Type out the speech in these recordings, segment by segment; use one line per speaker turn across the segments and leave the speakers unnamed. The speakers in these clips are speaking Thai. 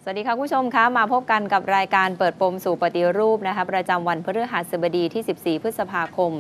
สวัสดีค่ะคุณผู้ชมคะมาพบกันกับรายการเปิดปมสู่ปฏิรูปนะคะประจำวันพฤหัสบดีที่ 14 พฤษภาคม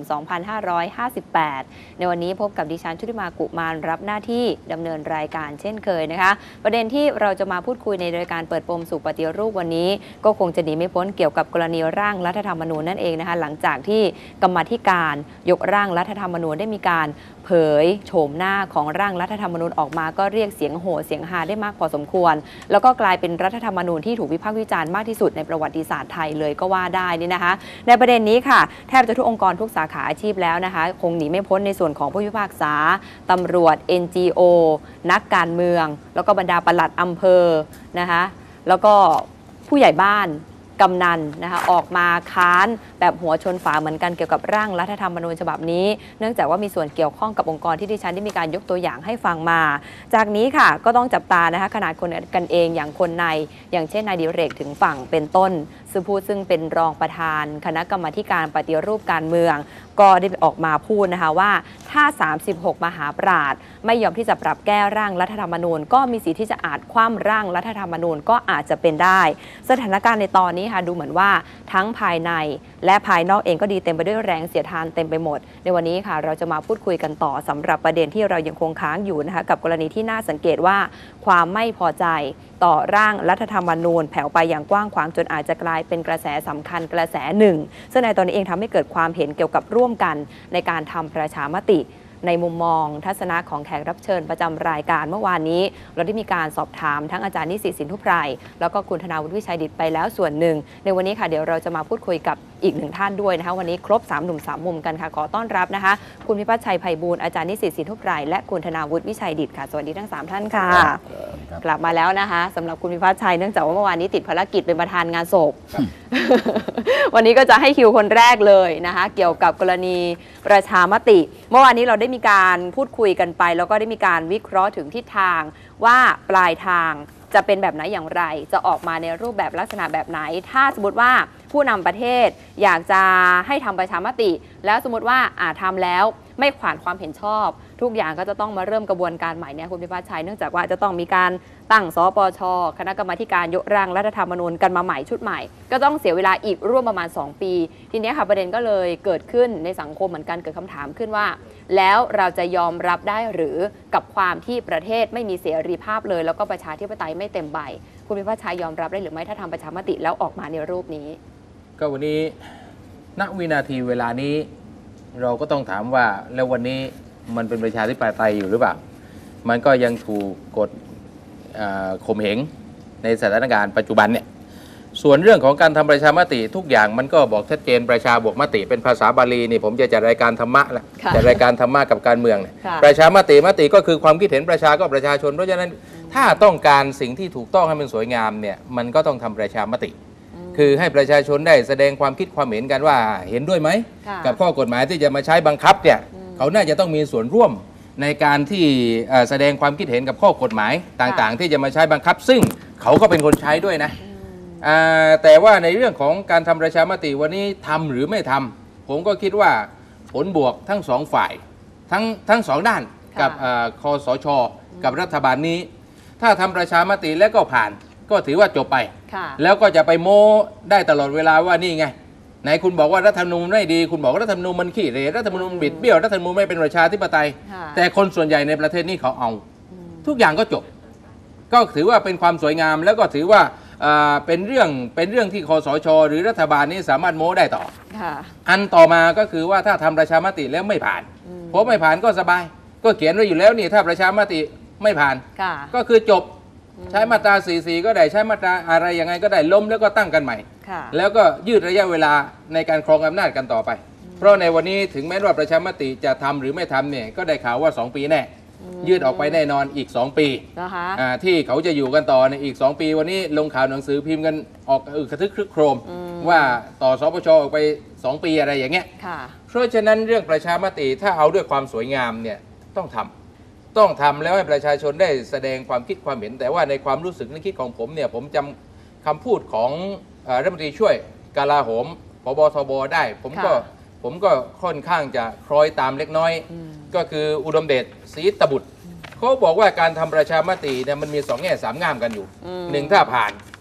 2558 ในวันนี้พบกับดิฉันชุติมากุมารรับหน้าที่ดำเนินรายการเช่นเคยนะคะประเด็นที่เราจะมาพูดคุยในรายการเปิดปมสู่ปฏิรูปวันนี้ก็คงจะหนีไม่พ้นเกี่ยวกับกรณีร่างรัฐธรรมนูญนั่นเองนะคะหลังจากที่กรรมาธิการยกร่างรัฐธรรมนูญได้มีการเผยโฉมหน้าของร่างรัฐธรรมนูญออกมาก็เรียกเสียงโห่เสียงฮาได้มากพอสมควรแล้วก็กลายเป็นรัฐธรรมนูญที่ถูกวิพากษ์วิจารณ์มากที่สุดในประวัติศาสตร์ไทยเลยก็ว่าได้นี่นะคะในประเด็นนี้ค่ะแทบจะทุกองค์กรทุกสาขาอาชีพแล้วนะคะคงหนีไม่พ้นในส่วนของผู้พิพากษาตำรวจ NGO นักการเมืองแล้วก็บรรดาปลัดอำเภอนะคะแล้วก็ผู้ใหญ่บ้านกำนันนะคะออกมาค้านแบบหัวชนฝาเหมือนกันเกี่ยวกับร่างรัฐธรรมนูญฉบับนี้เนื่องจากว่ามีส่วนเกี่ยวข้องกับองค์กรที่ดิฉันได้มีการยกตัวอย่างให้ฟังมาจากนี้ค่ะก็ต้องจับตานะคะขนาดคนกันเองอย่างคนในอย่างเช่นนายดิเรกถึงฝั่งเป็นต้นซึ่งเป็นรองประธานคณะกรรมาการปฏิรูปการเมืองก็ได้ออกมาพูดนะคะว่าถ้า36มหาปราชญ์ไม่ยอมที่จะปรับแก้ร่างรัฐธรรมนูญก็มีสิทธิ์ที่จะอาจคว่ำร่างรัฐธรรมนูญก็อาจจะเป็นได้สถานการณ์ในตอนนี้ค่ะดูเหมือนว่าทั้งภายในและภายนอกเองก็ดีเต็มไปด้วยแรงเสียดทานเต็มไปหมดในวันนี้ค่ะเราจะมาพูดคุยกันต่อสำหรับประเด็นที่เรายังคงค้างอยู่นะคะกับกรณีที่น่าสังเกตว่าความไม่พอใจต่อร่างรัฐธรรมนูญแผ่วไปอย่างกว้างขวางจนอาจจะกลายเป็นกระแสสำคัญกระแสหนึ่งซึ่งในตอนนี้เองทำให้เกิดความเห็นเกี่ยวกับร่วมกันในการทำประชามติในมุมมองทัศนะของแขกรับเชิญประจำรายการเมื่อวานนี้เราได้มีการสอบถามทั้งอาจารย์นิสิตสินทุไพรแล้วก็คุณธนาวุฒิวิชัยดิษฐ์ไปแล้วส่วนหนึ่งในวันนี้ค่ะเดี๋ยวเราจะมาพูดคุยกับอีกหนึ่งท่านด้วยนะคะวันนี้ครบ3หนุ่ม3มุมกันค่ะขอต้อนรับนะคะคุณพิพัฒน์ชัยไพบูลย์อาจารย์นิสิตสินทุไพรและคุณธนาวุฒิวิชัยดิษฐ์ค่ะสวัสดีทั้ง3ท่านค่ะกลับมาแล้วนะคะสำหรับคุณพิพัฒน์ชัยเนื่องจากว่าเมื่อวานนี้ติดภารกิจเป็นประธานงานศพ วันนี้ก็จะให้คิวคนแรกเลยนะคะเกี่ยวกับกรณีประชามติเมื่อวานนี้เราได้มีการพูดคุยกันไปแล้วก็ได้มีการวิเคราะห์ถึงทิศทางว่าปลายทางจะเป็นแบบไหนอย่างไรจะออกมาในรูปแบบลักษณะแบบไหนถ้าสมมติว่าผู้นำประเทศอยากจะให้ทำประชามติแล้วสมมติว่าทำแล้วไม่ผ่านความเห็นชอบทุกอย่างก็จะต้องมาเริ่มกระบวนการใหม่เนี่ยคุณพิพัฒน์ชัยเนื่องจากว่าจะต้องมีการตั้งสปช.คณะกรรมาการยกร่างรัฐธรรมนูญกันมาใหม่ชุดใหม่ก็ต้องเสียเวลาอีกร่วมประมาณ2ปีทีนี้ค่ะประเด็นก็เลยเกิดขึ้นในสังคมเหมือนกันเกิดคำถามขึ้นว่าแล้วเราจะยอมรับได้หรือกับความที่ประเทศไม่มีเสรีภาพเลยแล้วก็ประชาธิปไตยไม่เต็มใบคุณพิพัฒน์ชัยยอมรับได้หรือไม่ถ้าทำประชามติแล้วออกมาในรูปนี้
ก็วันนี้ณวินาทีเวลานี้เราก็ต้องถามว่าแล้ววันนี้มันเป็นประชาธิปไตยอยู่หรือเปล่ามันก็ยังถูกกดข่มเหงในสถานการณ์ปัจจุบันเนี่ยส่วนเรื่องของการทำประชามติทุกอย่างมันก็บอกชัดเจนประชาบวกมติเป็นภาษาบาลีนี่ผมจะจัดรายการธรรมะแล้วจัดรายการธรรมะกับการเมืองเนี่ยประชามติก็คือความคิดเห็นประชาก็ประชาชนเพราะฉะนั้นถ้าต้องการสิ่งที่ถูกต้องให้มันสวยงามเนี่ยมันก็ต้องทำประชามติคือให้ประชาชนได้แสดงความคิดความเห็นกันว่าเห็นด้วยไหมกับข้อกฎหมายที่จะมาใช้บังคับเนี่ยเขาน่าจะต้องมีส่วนร่วมในการที่แสดงความคิดเห็นกับข้อกฎหมายต่างๆที่จะมาใช้บังคับซึ่งเขาก็เป็นคนใช้ด้วยนะแต่ว่าในเรื่องของการทำประชามติวันนี้ทำหรือไม่ทำผมก็คิดว่าผลบวกทั้งสองฝ่ายทั้งสองด้านกับคสช.กับรัฐบาลนี้ถ้าทำประชามติแล้วก็ผ่านก็ถือว่าจบไปแล้วก็จะไปโม้ได้ตลอดเวลาว่านี่ไงไหนคุณบอกว่ารัฐธรรมนูญไม่ดีคุณบอกว่ารัฐธรรมนูญมันขี้เหร่รัฐธรรมนูญบิดเบี้ยวรัฐธรรมนูญไม่เป็นประชาธิปไตยแต่คนส่วนใหญ่ในประเทศนี้เขาเอาทุกอย่างก็จบก็ถือว่าเป็นความสวยงามแล้วก็ถือว่าเป็นเรื่องที่คสช.หรือรัฐบาลนี้สามารถโม้ได้ต่ออันต่อมาก็คือว่าถ้าทำประชามติแล้วไม่ผ่านเพราะไม่ผ่านก็สบายก็เขียนไว้อยู่แล้วนี่ถ้าประชามติไม่ผ่านก็คือจบใช้มาตรา 44 ก็ได้ใช้มาตราอะไรยังไงก็ได้ล้มแล้วก็ตั้งกันใหม่แล้วก็ยืดระยะเวลาในการครองอำนาจกันต่อไปเพราะในวันนี้ถึงแม้ว่าประชามติจะทำหรือไม่ทำเนี่ยก็ได้ข่าวว่า2ปีแน่ยืดออกไปแน่นอนอีก2ปีที่เขาจะอยู่กันต่อในอีก2ปีวันนี้ลงข่าวหนังสือพิมพ์กันออกกระทึกครึกโครมว่าต่อสปช.ออกไป2ปีอะไรอย่างเงี้ยเพราะฉะนั้นเรื่องประชามติถ้าเอาด้วยความสวยงามเนี่ยต้องทำแล้วให้ประชาชนได้แสดงความคิดความเห็นแต่ว่าในความรู้สึกนึกคิดของผมเนี่ยผมจำคำพูดของรัฐมนตรีช่วยกลาโหมผบ.ทบ.ได้ผมก็ค่อนข้างจะคล้อยตามเล็กน้อยก็คืออุดมเดชศรีตบุตรเขาบอกว่าการทำประชามติเนี่ยมันมี2 แง่ 3 ง่ามกันอยู่1ถ้าผ่าน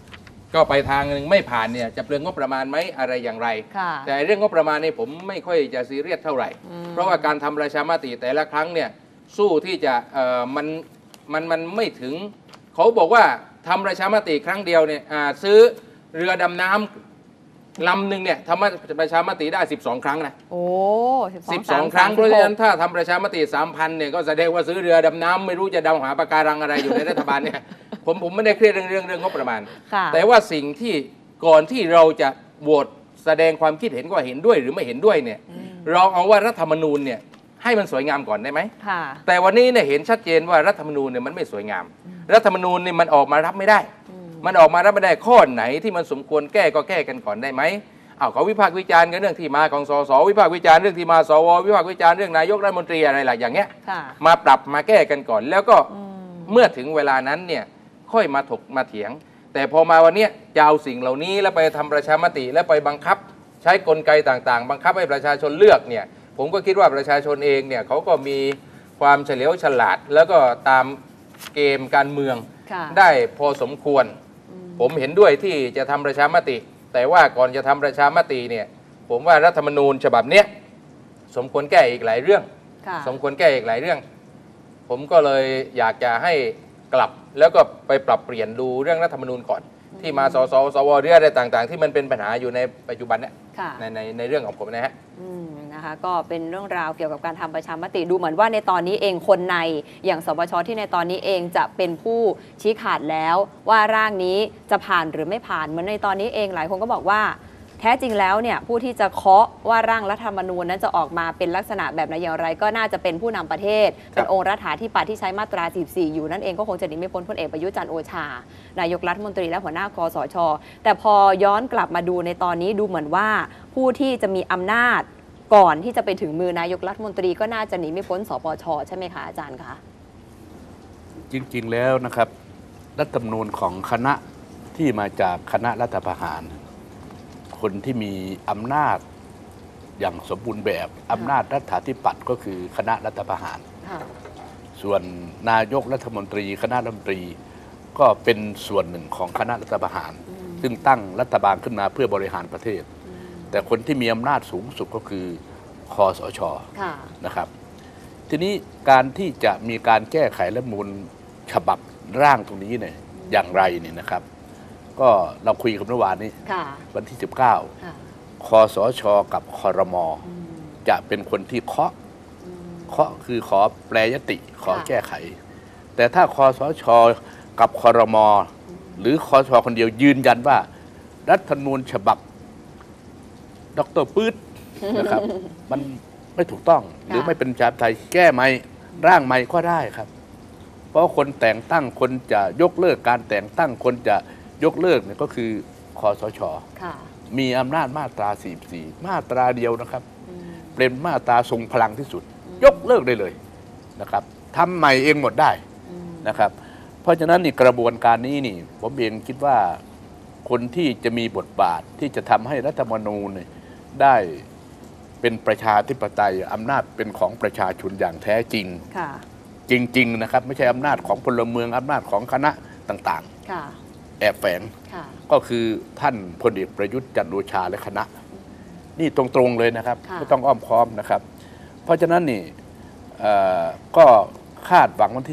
ก็ไปทางหนึ่งไม่ผ่านเนี่ยจะเปลืองงบประมาณไหมอะไรอย่างไร
ค่ะ
แต่เรื่องงบประมาณนี่ผมไม่ค่อยจะซีเรียสเท่าไหร่ เพราะว่าการทำประชามติแต่ละครั้งเนี่ยสู้ที่จะมันไม่ถึงเขาบอกว่าทำประชามติครั้งเดียวเนี่ยซื้อเรือดำน้ำลำหนึ่งเนี่ยทำประชามติได้ 12 ครั้งนะ
โอ้
12 ครั้งเพราะฉะนั้นถ้าทำประชามติ 3,000 เนี่ยก็แสดงว่าซื้อเรือดำน้ำไม่รู้จะดำหาปะการังอะไรอยู่ในรัฐบาลเนี่ย ผมไม่ได้เครียดเรื่องงบประมาณ
ค่ะ
แต่ว่าสิ่งที่ก่อนที่เราจะโหวตแสดงความคิดเห็นว่าเห็นด้วยหรือไม่เห็นด้วยเนี่ยเราเอาว่ารัฐธรรมนูญเนี่ยให้มันสวยงามก่อนได้ไหม
ค่ะ
แต่วันนี้เนี่ยเห็นชัดเจนว่ารัฐธรรมนูญเนี่ยมันไม่สวยงาม รัฐธรรมนูญเนี่ยมันออกมารับไม่ได้ มันออกมารับไม่ได้ข้อไหนที่มันสมควรแก้ก็แก้กันก่อนได้ไหมเขาวิพากษ์วิจารณ์กันเรื่องที่มาของสสวิพากษ์วิจารณ์เรื่องที่มาสววิพากษ์วิจารณ์เรื่องนายกรัฐมนตรีอะไรหลายอย่างเงี้ย
ค่ะ
มาปรับมาแก้กันก่อน แล้วก็เมื่อถึงเวลานั้นเนี่ยค่อยมาถกมาเถียง แต่พอมาวันนี้จะเอาสิ่งเหล่านี้แล้วไปทำประชามติแล้วไปบังคับใช้กลไกต่างๆ บังคับให้ประชาชนเลือกเนี่ยผมก็คิดว่าประชาชนเองเนี่ยเขาก็มีความเฉลียวฉลาด แล้วก็ตามเกมการเมือง
ค่ะ
ได้พอสมควร ผมเห็นด้วยที่จะทำประชามติ แต่ว่าก่อนจะทำประชามติเนี่ยผมว่ารัฐธรรมนูญฉบับเนี้ยสมควรแก้อีกหลายเรื่อง
ค่ะ
สมควรแก้อีกหลายเรื่อง ผมก็เลยอยากจะให้กลับแล้วก็ไปปรับเปลี่ยนดูเรื่องรัฐธรรมนูญก่อน ที่มาสสสวเรื่องอะไรต่างๆ ที่มันเป็นปัญหาอยู่ในปัจจุบันเนี่ย
ค่ะ
ในเรื่องของผมนะฮะ
นะคะก็เป็นเรื่องราวเกี่ยวกับการทำประชามติดูเหมือนว่าในตอนนี้เองคนในอย่างสปชที่ในตอนนี้เองจะเป็นผู้ชี้ขาดแล้วว่าร่างนี้จะผ่านหรือไม่ผ่านเหมือนในตอนนี้เองหลายคนก็บอกว่าแท้จริงแล้วเนี่ยผู้ที่จะเคาะว่าร่างรัฐธรรมนูญนั้นจะออกมาเป็นลักษณะแบบไหนอย่างไร ก็น่าจะเป็นผู้นำประเทศเป็นองค์รัฐาธิปัตย์ที่ใช้มาตรา 14 อยู่นั่นเองก็คงจะหนีไม่พ้นพลเอกประยุทธ์จันทร์โอชานายกรัฐมนตรีและหัวหน้าคสช.แต่พอย้อนกลับมาดูในตอนนี้ดูเหมือนว่าผู้ที่จะมีอำนาจก่อนที่จะไปถึงมือนายกรัฐมนตรีก็น่าจะหนีไม่พ้นสปช.ใช่ไหมคะอาจารย์คะ
จริงๆแล้วนะครับรัฐธรรมนูญของคณะที่มาจากคณะรัฐประหารคนที่มีอำนาจอย่างสมบูรณ์แบบอำนาจรัฐาธิปัตย์ก็คือคณะรัฐประหาร ส่วนนายกรัฐมนตรีคณะรัฐมนตรีก็เป็นส่วนหนึ่งของคณะรัฐประหาร ซึ่งตั้งรัฐบาลขึ้นมาเพื่อบริหารประเทศ แต่คนที่มีอำนาจสูงสุดก็คือคอสช.นะครับทีนี้การที่จะมีการแก้ไขรัฐธรรมนูญฉบับร่างตรงนี้เนี่ยอย่างไรเนี่ยนะครับก็เราคุยกันเมื่อวานนี้วันที่ 19 คสช.กับครม.จะเป็นคนที่เคาะคือขอแปรยติขอแก้ไข แต่ถ้าคสช.กับครม.หรือคสช.คนเดียวยืนยันว่ารัฐธรรมนูญฉบับดร.ปื๊ดนะครับมันไม่ถูกต้องหรือไม่เป็นประชาธิปไตยแก้ใหม่ร่างใหม่ก็ได้ครับเพราะคนแต่งตั้งคนจะยกเลิกการแต่งตั้งคนจะยกเลิกเนี่ยก็คือคสช.มีอำนาจมาตรา 44 มาตราเดียวนะครับเป็นมาตราทรงพลังที่สุดยกเลิกได้เลยนะครับทำใหม่เองหมดได้นะครับเพราะฉะนั้นนี่กระบวนการนี้นี่ผมเองคิดว่าคนที่จะมีบทบาทที่จะทำให้รัฐธรรมนูญได้เป็นประชาธิปไตยอำนาจเป็นของประชาชนอย่างแท้จริงจริงๆนะครับไม่ใช่อำนาจของพลเมืองอำนาจของคณะต่างๆแอบแฝงก็คือท่านพลเอกประยุทธ์จันทร์โอชาและคณะนี่ตรงๆเลยนะครับไม่ต้องอ้อมค้อมนะครับเพราะฉะนั้นนี่ก็คาดหวังวันที่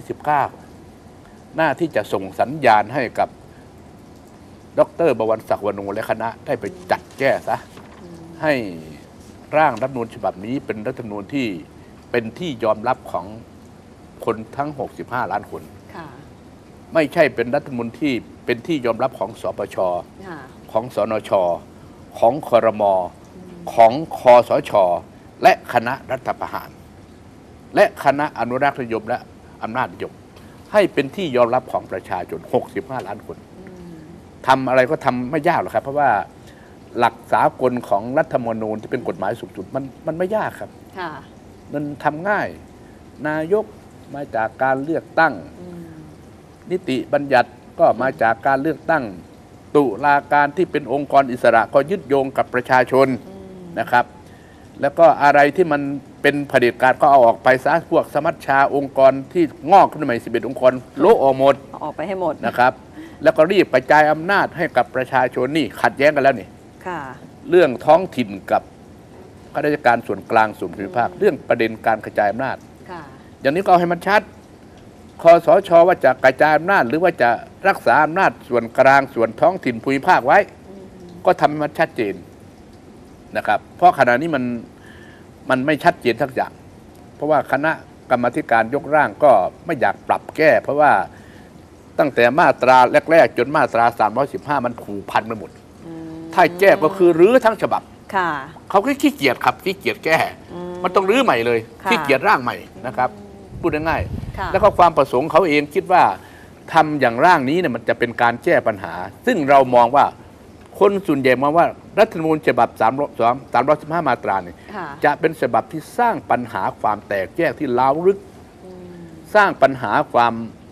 19 หน้าที่จะส่งสัญญาณให้กับดร.บวรศักดิ์วโนและคณะได้ไปจัดแก้ซะให้ร่างรัฐธรรมนูญฉบับนี้เป็นรัฐธรรมนูญที่เป็นที่ยอมรับของคนทั้ง65 ล้านคนไม่ใช่เป็นรัฐธรรมนูญที่เป็นที่ยอมรับของสปช.ของสนช.ของครม.ของคสช.และคณะรัฐประหารและคณะอนุรักษ์นิยมและอำนาจนิยมให้เป็นที่ยอมรับของประชาชน65 ล้านคนทำอะไรก็ทำไม่ยากหรอกครับเพราะว่าหลักสากลของรัฐธรรมนูญที่เป็นกฎหมายสูงสุดมันไม่ยากครับมันทำง่ายนายกมาจากการเลือกตั้งนิติบัญญัติก็มาจากการเลือกตั้งตุลาการที่เป็นองค์กรอิสระก็ยึดโยงกับประชาชนนะครับแล้วก็อะไรที่มันเป็นเผด็จการก็เอาออกไปซะพวกสมัชชาองค์กรที่งอกขึ้นใหม่11 องค์กรโละออกหมดออกไปให้หมดนะครับแล้วก็รีบกระจายอำนาจให้กับประชาชนนี่ขัดแย้งกันแล้วนี่
ค่ะ
เรื่องท้องถิ่นกับข้าราชการส่วนกลางส่วนภูมิภาคเรื่องประเด็นการกระจายอำนาจ
ค่ะ
อย่างนี้ก็เอาให้มันชัดคสช.ว่าจะกระจายอำนาจหรือว่าจะรักษาอำนาจส่วนกลางส่วนท้องถิ่นภูมิภาคไว้ ก็ทำให้มันชัดเจนนะครับเพราะขณะนี้มันไม่ชัดเจนทักอย่างเพราะว่าคณะกรรมาธิการยกร่างก็ไม่อยากปรับแก้ เพราะว่าตั้งแต่มาตราแรกๆจนมาตรา315มันผูกพันไปหมดถ้าแก้ก็คือรื้อทั้งฉบับ
ค่ะ
เขาก็ขี้เกียจครับขี้เกียจแก้ มันต้องรื้อใหม่เลย
ค่ะ
ขี้เกียจร่างใหม่นะครับพูดง่าย
ค่ะ
ๆแล้วก็ความประสงค์เขาเองคิดว่าทำอย่างร่างนี้เนี่ยมันจะเป็นการแก้ปัญหา ซึ่งเรามองว่าคนส่วนใหญ่มองว่ารัฐธรรมนูญฉบับ315 มาตราเนี่ย
ค่ะ
จะเป็นฉบับที่สร้างปัญหาความแตกแยกที่ล้าวลึกสร้างปัญหาความ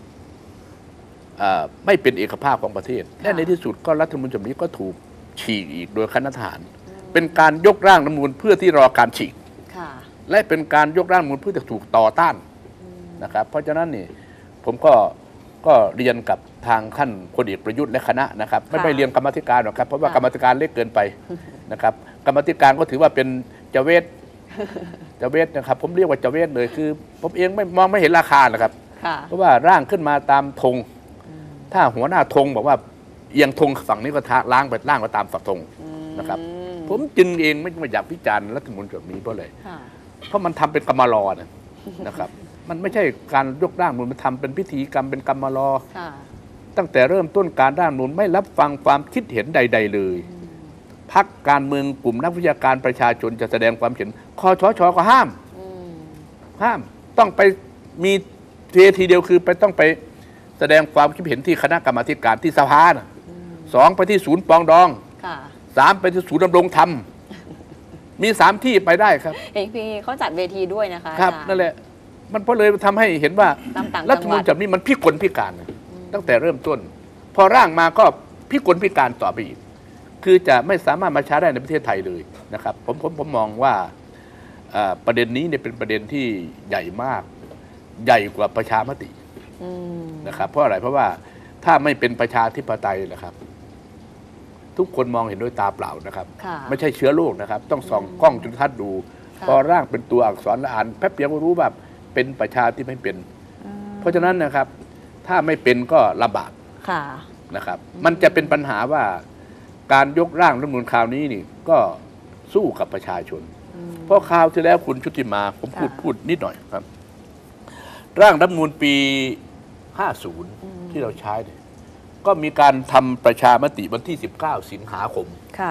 ไม่เป็นเอกภาพของประเทศและในที่สุดก็รัฐธรรมนูญฉบับนี้ก็ถูกฉีกอีกโดยคณะทหารเป็นการยกร่างรัฐธรรมนูญเพื่อที่รอการฉีก
ค่ะ
และเป็นการยกร่างรัฐธรรมนูญเพื่อจะถูกต่อต้านนะครับเพราะฉะนั้นนี่ผมก็เรียนกับทางท่านพลเอกประยุทธ์และคณะนะครับไม่เรียนกรรมาธิการหรอกครับเพราะว่ากรรมาธิการเล็กเกินไปนะครับกรรมาธิการก็ถือว่าเป็นเจเวตนะครับผมเรียกว่าเจเวตเลยคือผมเองไม่เห็นราคานะครับ
ค่ะ
เพราะว่าร่างขึ้นมาตามธงถ้าหัวหน้าธงบอกว่าเอียงธงฝั่งนี้ก็ล้างไปล่างไปตามฝักธงนะครับผมจึงเองไม่อยากพิจารณ์รัฐธรรมนูญแบบนี้เพราะอะไร
ค่ะ
เพราะมันทำเป็นกรรมลอนะครับ มันไม่ใช่การยกร่างมันทำเป็นพิธีกรรมเป็นกรรมลอ
ค่ะ
ตั้งแต่เริ่มต้นการร่างรัฐธรรมนูญไม่รับฟังความคิดเห็นใด ๆ เลยพรรคการเมืองกลุ่มนักวิชาการประชาชนจะแสดงความเห็นคสช.ก็ห้ามต้องไปมีทีเดียวคือต้องไปแสดงความคิดเห็นที่คณะกรรมาธิการที่สภาสองไปที่ศูนย์ปรองดอง
ค่ะ
สามไปที่ศูนย์ดำรงธรรมมี3 ที่ไปได้ครับ
เองพี่เขาจัดเวทีด้วยนะคะ
ครับ
อาจารย์
นั่นแหละมันก็เลยทำให้เห็นว่า
ตามต่างจังหวัด
รัฐธรรมนูญฉบับนี้มันพิกลพิการตั้งแต่เริ่มต้น พอร่างมาก็พิกลพิการต่อไปอีกคือจะไม่สามารถมาใช้ได้ในประเทศไทยเลยนะครับผมมองว่าประเด็นนี้เนี่ยเป็นประเด็นที่ใหญ่มากใหญ่กว่าประชามตินะครับเพราะอะไรเพราะว่าถ้าไม่เป็นประชาธิปไตยนะครับ ทุกคนมองเห็นด้วยตาเปล่านะครับ
ค่ะ
ไม่ใช่เชื้อโรคนะครับ ต้องส่องกล้องจุลทรรศน์ดู
ค่ะ
พอร่างเป็นตัวอักษรละอ่านแป๊บเดียวก็รู้ว่าเป็นประชาที่ไม่เป็น เพราะฉะนั้นนะครับ ถ้าไม่เป็นก็ลำบาก
ค่ะ
นะครับ มันจะเป็นปัญหาว่าการยกร่างรัฐธรรมนูญคราวนี้นี่ก็สู้กับประชาชน เพราะคราวที่แล้วคุณชุติมาผมพูดนิดหน่อยครับ ร่างรัฐธรรมนูญปี 50 ที่เราใช้เนี่ยก็มีการทำประชามติวันที่ 19 สิงหาคม
ค่ะ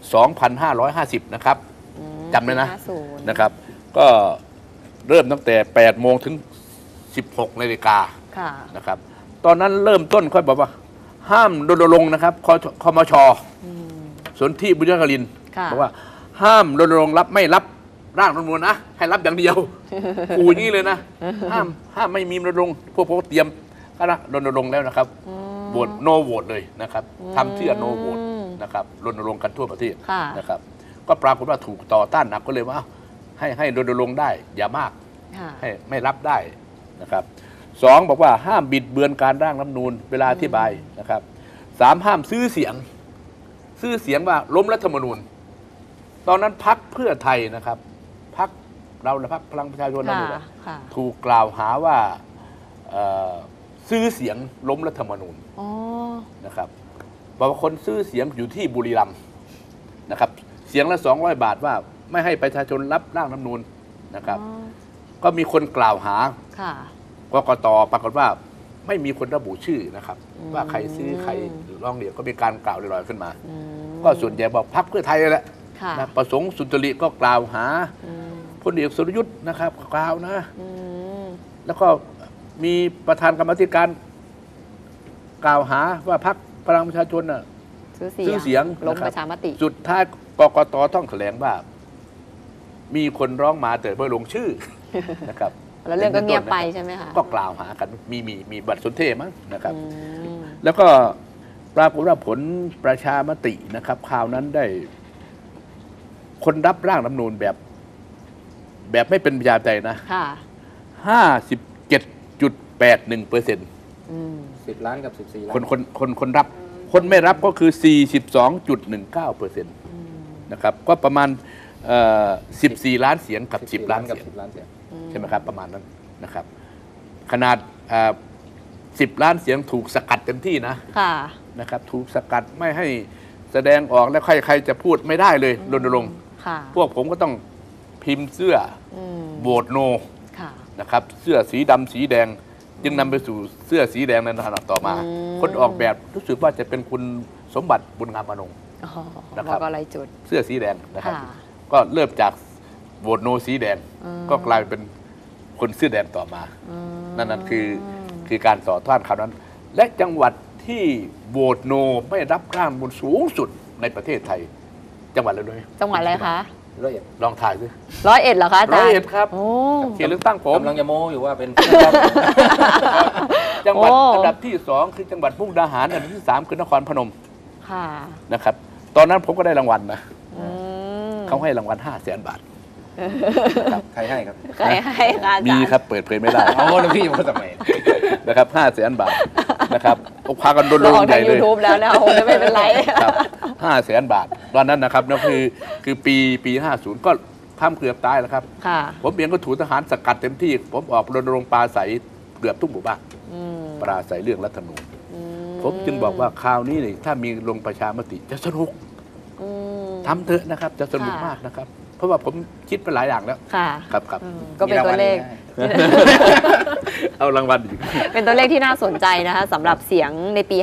2550 นะครับจำเลยนะ
50
นะครับ ก็เริ่มตั้งแต่ 8 โมงถึง 16 นาฬิกา
ค่ะ
นะครับ ตอนนั้นเริ่มต้นค่อยบอกว่า ห้ามรณรงค์นะครับคมช.สนธิบุญยกลิน
ค่ะ
บอกว่าห้ามรณรงค์ไม่รับร่างรัฐธรรมนูญนะให้รับอย่างเดียว ขู่อย่างนี้เลยนะห้ามไม่มีรณรงค์พวกผมเตรียมก็นะรณรงค์แล้วนะครับโหวตโนโหวตเลยนะครับทำเชื่อโนโหวตนะครับรณรงค์กันทั่วประเทศ
ค่ะ
นะครับ ก็ปรากฏว่าถูกต่อต้านหนักก็เลยว่าให้รณรงค์ได้อย่ามาก
ค่ะ
ให้ไม่รับได้นะครับ2บอกว่าห้ามบิดเบือนการร่างรัฐธรรมนูญเวลาอธิบายนะครับ3ห้ามซื้อเสียงว่าล้มรัฐธรรมนูญตอนนั้นพรรคเพื่อไทยนะครับพรรคเราพรรคพลังประชาชนนั่นเอง
ค่ะ
ถูกกล่าวหาว่าซื้อเสียงล้มรัฐธรรมนูญ
อ๋อ
นะครับบอกว่าคนซื้อเสียงอยู่ที่บุรีรัมย์นะครับเสียงละ200 บาทว่าไม่ให้ประชาชนรับร่างรัฐธรรมนูญนะครับ ก็มีคนกล่าวหา
ค่ะ
กกต.ปรากฏว่าไม่มีคนระบุชื่อนะครับ ว่าใครซื้อใครร้องเรียนก็มีการกล่าวลอยๆขึ้นมา ก็ส่วนใหญ่บอกพรรคเพื่อไทยแหละ
ค่ะ
นะประสงค์สุนทรีก็กล่าวหาพลเอกสุรยุทธ์นะครับกล่าวนะ แล้วก็มีประธานกรรมาธิการกล่าวหาว่าพรรคพลังประชาชนน่ะ ซื้อเสียง
ล้ม
นะครับ
ประชามติ
สุดท้ายกกต.ต้องแถลงว่า มีคนร้องมาแต่ไม่ลงชื่อ นะครับ
แล้วเรื่องก็เงียบไปใช่ไหมคะ
ก็กล่าวหากันมีบัตรสนเทศมั้งนะครับ
อืม
แล้วก็ปรากฏว่าผลประชามตินะครับคราวนั้นได้ คนรับร่างรัฐธรรมนูญแบบไม่เป็นประชาธิปไตยนะ
ค่ะ
57.81%
10 ล้านกับ 14 ล้าน
คนรับคนไม่รับก็คือ 42.19% นะครับก็ประมาณ14 ล้านเสียงกับ 10 ล้านเสียง
10 ล้านเสียง
ใช่ไหมครับประมาณนั้นนะครับขนาด10 ล้านเสียงถูกสกัดเต็มที่นะ
ค่ะ
นะครับถูกสกัดไม่ให้แสดงออกแล้วใครจะพูดไม่ได้เลยรณรงค์
ค่ะ
พวกผมก็ต้องพิมพ์เสื้อโหวตโน
ค่ะ
นะครับเสื้อสีดำสีแดงจึงนำไปสู่เสื้อสีแดงในขณะต่อมา คนออกแบบรู้สึกว่าจะเป็นคุณสมบัติบุญงามอนง
อ๋อ
นะครับ
บอกอะไรจุด
เสื้อสีแดงนะครับ
ค่ะ
ก็เริ่มจากโหวตโนสีแดง ก็กลายเป็นคนเสื้อแดงต่อมา นั่นคือการต่อต้านคราวนั้น และจังหวัดที่โหวตโนไม่รับร่างรัฐธรรมนูญสูงสุดในประเทศไทย จังหวัดอะไรด้วย
จังหวัดอะไรคะ
ลองถ่ายสิ
101เหรอคะอาจารย์
101ครับ
โอ้
เขตเลือกตั้งผม
กำลังจะโม้อยู่ว่าเป็น
จังหวัด
โอ้
อันดับที่ 2 คือจังหวัดมุกดาหารอันดับที่ 3 คือนครพนม
ค่ะ
นะครับตอนนั้นผมก็ได้รางวัลนะ
อืม
เขาให้รางวัล500,000 บาท
ใครให้ครับ
ใครให้คะอาจารย์
มีครับเปิดเผยไม่ได้
เอาแล้วพี่ว่าทำไม
นะครับ500,000 บาทนะครับพากันโดน
เรา
ล
อง อก
ให
ทา
ญ่
ง
เลย
YouTube แล้วนะคงจะไม่เป็นไร
ครับ500,000 บาทตอนนั้นนะครับนั่นคือปี 50 ก็ทำเกือบตายแล้วครับ
ค่ะ
ผมเองก็ถูกทหารสกัดเต็มที่ ผมออกรณรงค์ปราศัยเกือบทุกหมู่บ้าน
อืม
ปราศัยเรื่องรัฐธรรมนูญ
อื
ผมจึงบอกว่าคราวนี้นี่ถ้ามีลงประชามติจะสนุก
อืม
ทำเถอะนะครับ จะสนุก
ค่ะ
มากนะครับ เพราะว่าผมคิดไปหลายอย่างแล้ว
ค่ะ
ครับ
อืมก็เป็นตัวเลข
เอารางวัลอีก
เป็นตัวเลขที่น่าสนใจนะคะสำหรับเสียงในปี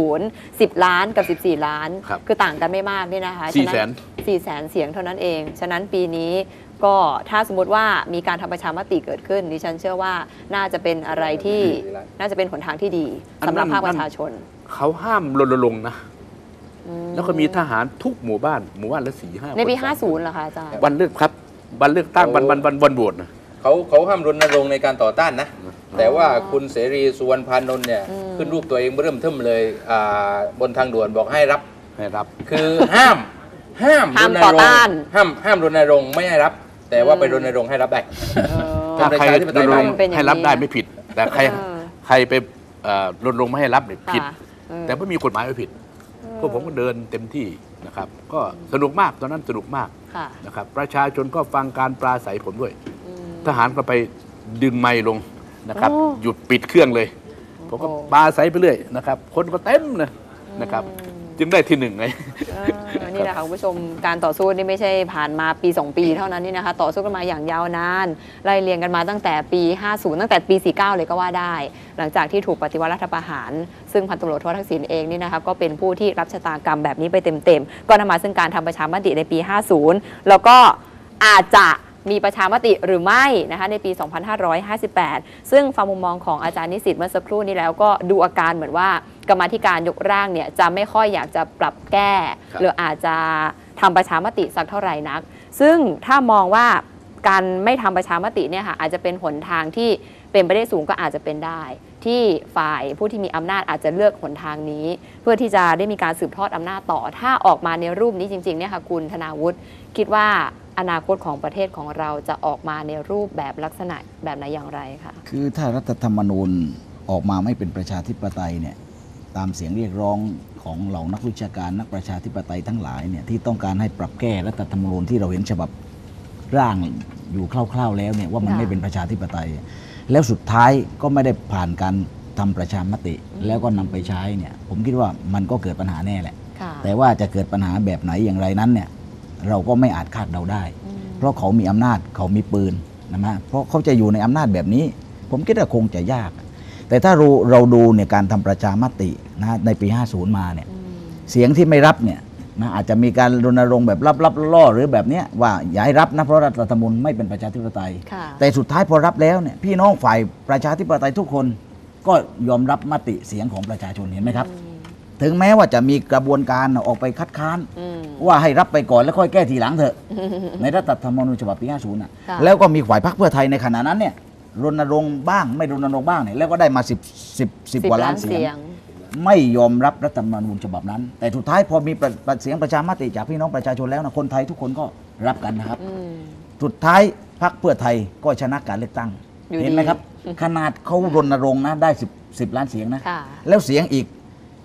50 10 ล้านกับ 14 ล้าน
ครับ
คือต่างกันไม่มากนี่นะคะ 400,000 เสียงเท่านั้นเอง ฉะนั้นปีนี้ก็ถ้าสมมติว่ามีการทำประชามติเกิดขึ้นดิฉันเชื่อว่าน่าจะเป็นอะไรที่น่าจะเป็นหนทางที่ดีสำหรับภาคประชาชน
เขาห้ามรณรงค์นะ
อืม
แล้วก็มีทหารทุกหมู่บ้านละ4-5
ในปี
คน
50เหรอคะอาจารย์
วันเลือกครับวันเลือกตั้งวันโหวตนะ
เขาห้ามรณรงค์ในการต่อต้านนะ แต่ว่าคุณเสรีสุวรรณพานนท์เนี่ย ขึ้นรูปตัวเองเริ่มเทิมเลยบนทางด่วนบอกให้รับ
ให้รับ
คือห้าม
ห้ามต่อต้าน
ห้ามรณรงค์ไม่ให้รับ แต่ว่าไปรณรงค์ให้รับได้
ถ้าใคร
เป็นประชาธิปไตย
รณรงค์
มันเป็นอย่างนี้
ให้รับได้ไม่ผิด แต่ใคร
เออ
ใครไปรณรงค์ไม่ให้รับเนี่ยผิด
ค่ะอืม
แต่ไม่มีกฎหมายไม่ผิดพวกผมก็เดินเต็มที่นะครับ ก็สนุกมากตอนนั้นสนุกมาก
ค่ะ
นะครับ ประชาชนก็ฟังการปราศัยผมด้วย
อืม
ทหารก็ไปดึงไมค์ลงนะครับ
โอ้
หยุดปิดเครื่องเลย ผมก็
โอ้
ปราศัยไปเรื่อยนะครับ คนก็เต็มเลยนะครับ จึงได้ที่ 1ไง
นี่แหละค่ะคุณผู้ชมการต่อสู้นี่ไม่ใช่ผ่านมาปี 2 ปีเท่านั้นนี่นะคะต่อสู้กันมาอย่างยาวนานไล่เรียงกันมาตั้งแต่ปี 50 ตั้งแต่ปี 49 เลยก็ว่าได้ หลังจากที่ถูกปฏิวัติรัฐประหาร ซึ่งพันตำรวจโททักษิณเองนี่นะคะก็เป็นผู้ที่รับชะตากรรมแบบนี้ไปเต็มๆก็นำมาซึ่งการทำประชามติในปี 50 แล้วก็อาจจะมีประชามติหรือไม่นะคะในปี 2558 ซึ่งฟังมุมมองของอาจารย์นิสิตเมื่อสักครู่นี้แล้วก็ดูอาการเหมือนว่ากรรมาธิการยกร่างเนี่ยจะไม่ค่อยอยากจะปรับแก้
ครับ
หรืออาจจะทำประชามติสักเท่าไหร่นัก ซึ่งถ้ามองว่าการไม่ทำประชามติเนี่ยค่ะอาจจะเป็นหนทางที่เป็นไปได้สูงก็อาจจะเป็นได้ ที่ฝ่ายผู้ที่มีอำนาจอาจจะเลือกหนทางนี้ เพื่อที่จะได้มีการสืบทอดอำนาจต่อ ถ้าออกมาในรูปนี้จริงๆเนี่ยค่ะคุณธนาวุฒิคิดว่าอนาคตของประเทศของเราจะออกมาในรูปแบบลักษณะแบบไหนอย่างไรคะ
คือถ้ารัฐธรรมนูญออกมาไม่เป็นประชาธิปไตยเนี่ยตามเสียงเรียกร้องของเหล่านักวิชาการนักประชาธิปไตยทั้งหลายเนี่ยที่ต้องการให้ปรับแก้รัฐธรรมนูญที่เราเห็นฉบับร่างอยู่คร่าวๆแล้วเนี่ยว่ามัน
ค่ะ
ไม่เป็นประชาธิปไตย แล้วสุดท้ายก็ไม่ได้ผ่านการทำประชามติ แล้วก็นำไปใช้เนี่ยผมคิดว่ามันก็เกิดปัญหาแน่แหละ
ค่ะ
แต่ว่าจะเกิดปัญหาแบบไหนอย่างไรนั้นเนี่ยเราก็ไม่อาจคาดเดาได้
อืม
เพราะเขามีอำนาจเขามีปืนนะฮะเพราะเขาจะอยู่ในอำนาจแบบนี้ ผมคิดว่าคงจะยาก แต่ถ้าเราดูเนี่ยการทำประชามตินะในปี 50 มาเนี่ย
อืม
เสียงที่ไม่รับเนี่ยนะอาจจะมีการรณรงค์แบบลับๆล่อๆหรือแบบเนี้ยว่าอย่าให้รับนะเพราะรัฐธรรมนูญไม่เป็นประชาธิปไตย
ค่ะ
แต่สุดท้ายพอรับแล้วเนี่ยพี่น้องฝ่ายประชาธิปไตยทุกคนก็ยอมรับมติเสียงของประชาชนเห็นไหมครับ ถึงแม้ว่าจะมีกระบวนการออกไปคัดค้าน
อืม
ว่าให้รับไปก่อนแล้วค่อยแก้ทีหลังเถอะ ในรัฐธรรมนูญฉบับปี 50 น่ะ
ค่ะ
แล้วก็มีฝ่ายพรรคเพื่อไทยในขณะนั้นเนี่ยรณรงค์บ้างไม่รณรงค์บ้างเนี่ยแล้วก็ได้มา10 กว่าล้านเสียง ไม่ยอมรับรัฐธรรมนูญฉบับนั้น แต่สุดท้ายพอมีเสียงประชามติจากพี่น้องประชาชนแล้วนะคนไทยทุกคนก็รับกันนะครับ
อืม
สุดท้ายพรรคเพื่อไทยก็ชนะการเลือกตั้ง
อยู่ดี
เห็นไหมครับ ขนาดเขารณรงค์นะได้ 10 ล้านเสียงนะ
ค่ะ
แล้วเสียงอีก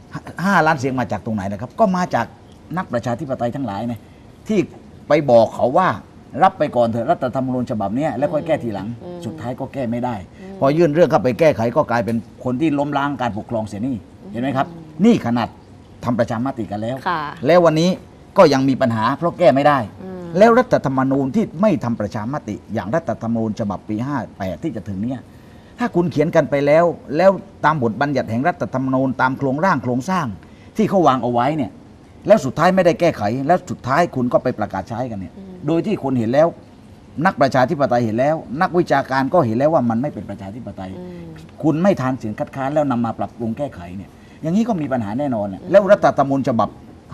5 ล้านเสียงมาจากตรงไหนนะครับ ก็มาจากนักประชาธิปไตยทั้งหลายเนี่ยที่ไปบอกเขาว่ารับไปก่อนเถอะรัฐธรรมนูญฉบับเนี้ยแล้วค่อยแก้ทีหลัง สุดท้ายก็แก้ไม่ได้ พอยื่นเรื่องเข้าไปแก้ไขก็กลายเป็นคนที่ล้มล้างการปกครองเสียนี่เห็นไหมครับ นี่ขนาดทำประชามติกันแล้ว
ค่ะ
แล้ววันนี้ก็ยังมีปัญหาเพราะแก้ไม่ได้ แล้วรัฐธรรมนูญที่ไม่ทำประชามติ อย่างรัฐธรรมนูญฉบับปี 58 ที่จะถึงเนี่ยถ้าคุณเขียนกันไปแล้ว แล้วตามบทบัญญัติแห่งรัฐธรรมนูญตามโครงร่างโครงสร้างที่เขาวางเอาไว้เนี่ยแล้วสุดท้ายไม่ได้แก้ไข แล้วสุดท้ายคุณก็ไปประกาศใช้กันเนี่ยโดยที่คนเห็นแล้ว นักประชาธิปไตยเห็นแล้ว นักวิชาการก็เห็นแล้วว่ามันไม่เป็นประชาธิปไตย คุณไม่ทานเสียงคัดค้านแล้วนำมาปรับปรุงแก้ไขเนี่ยอย่างนี้ก็มีปัญหาแน่นอนเนี่ยแล้วรัฐธรรมนูญฉบับ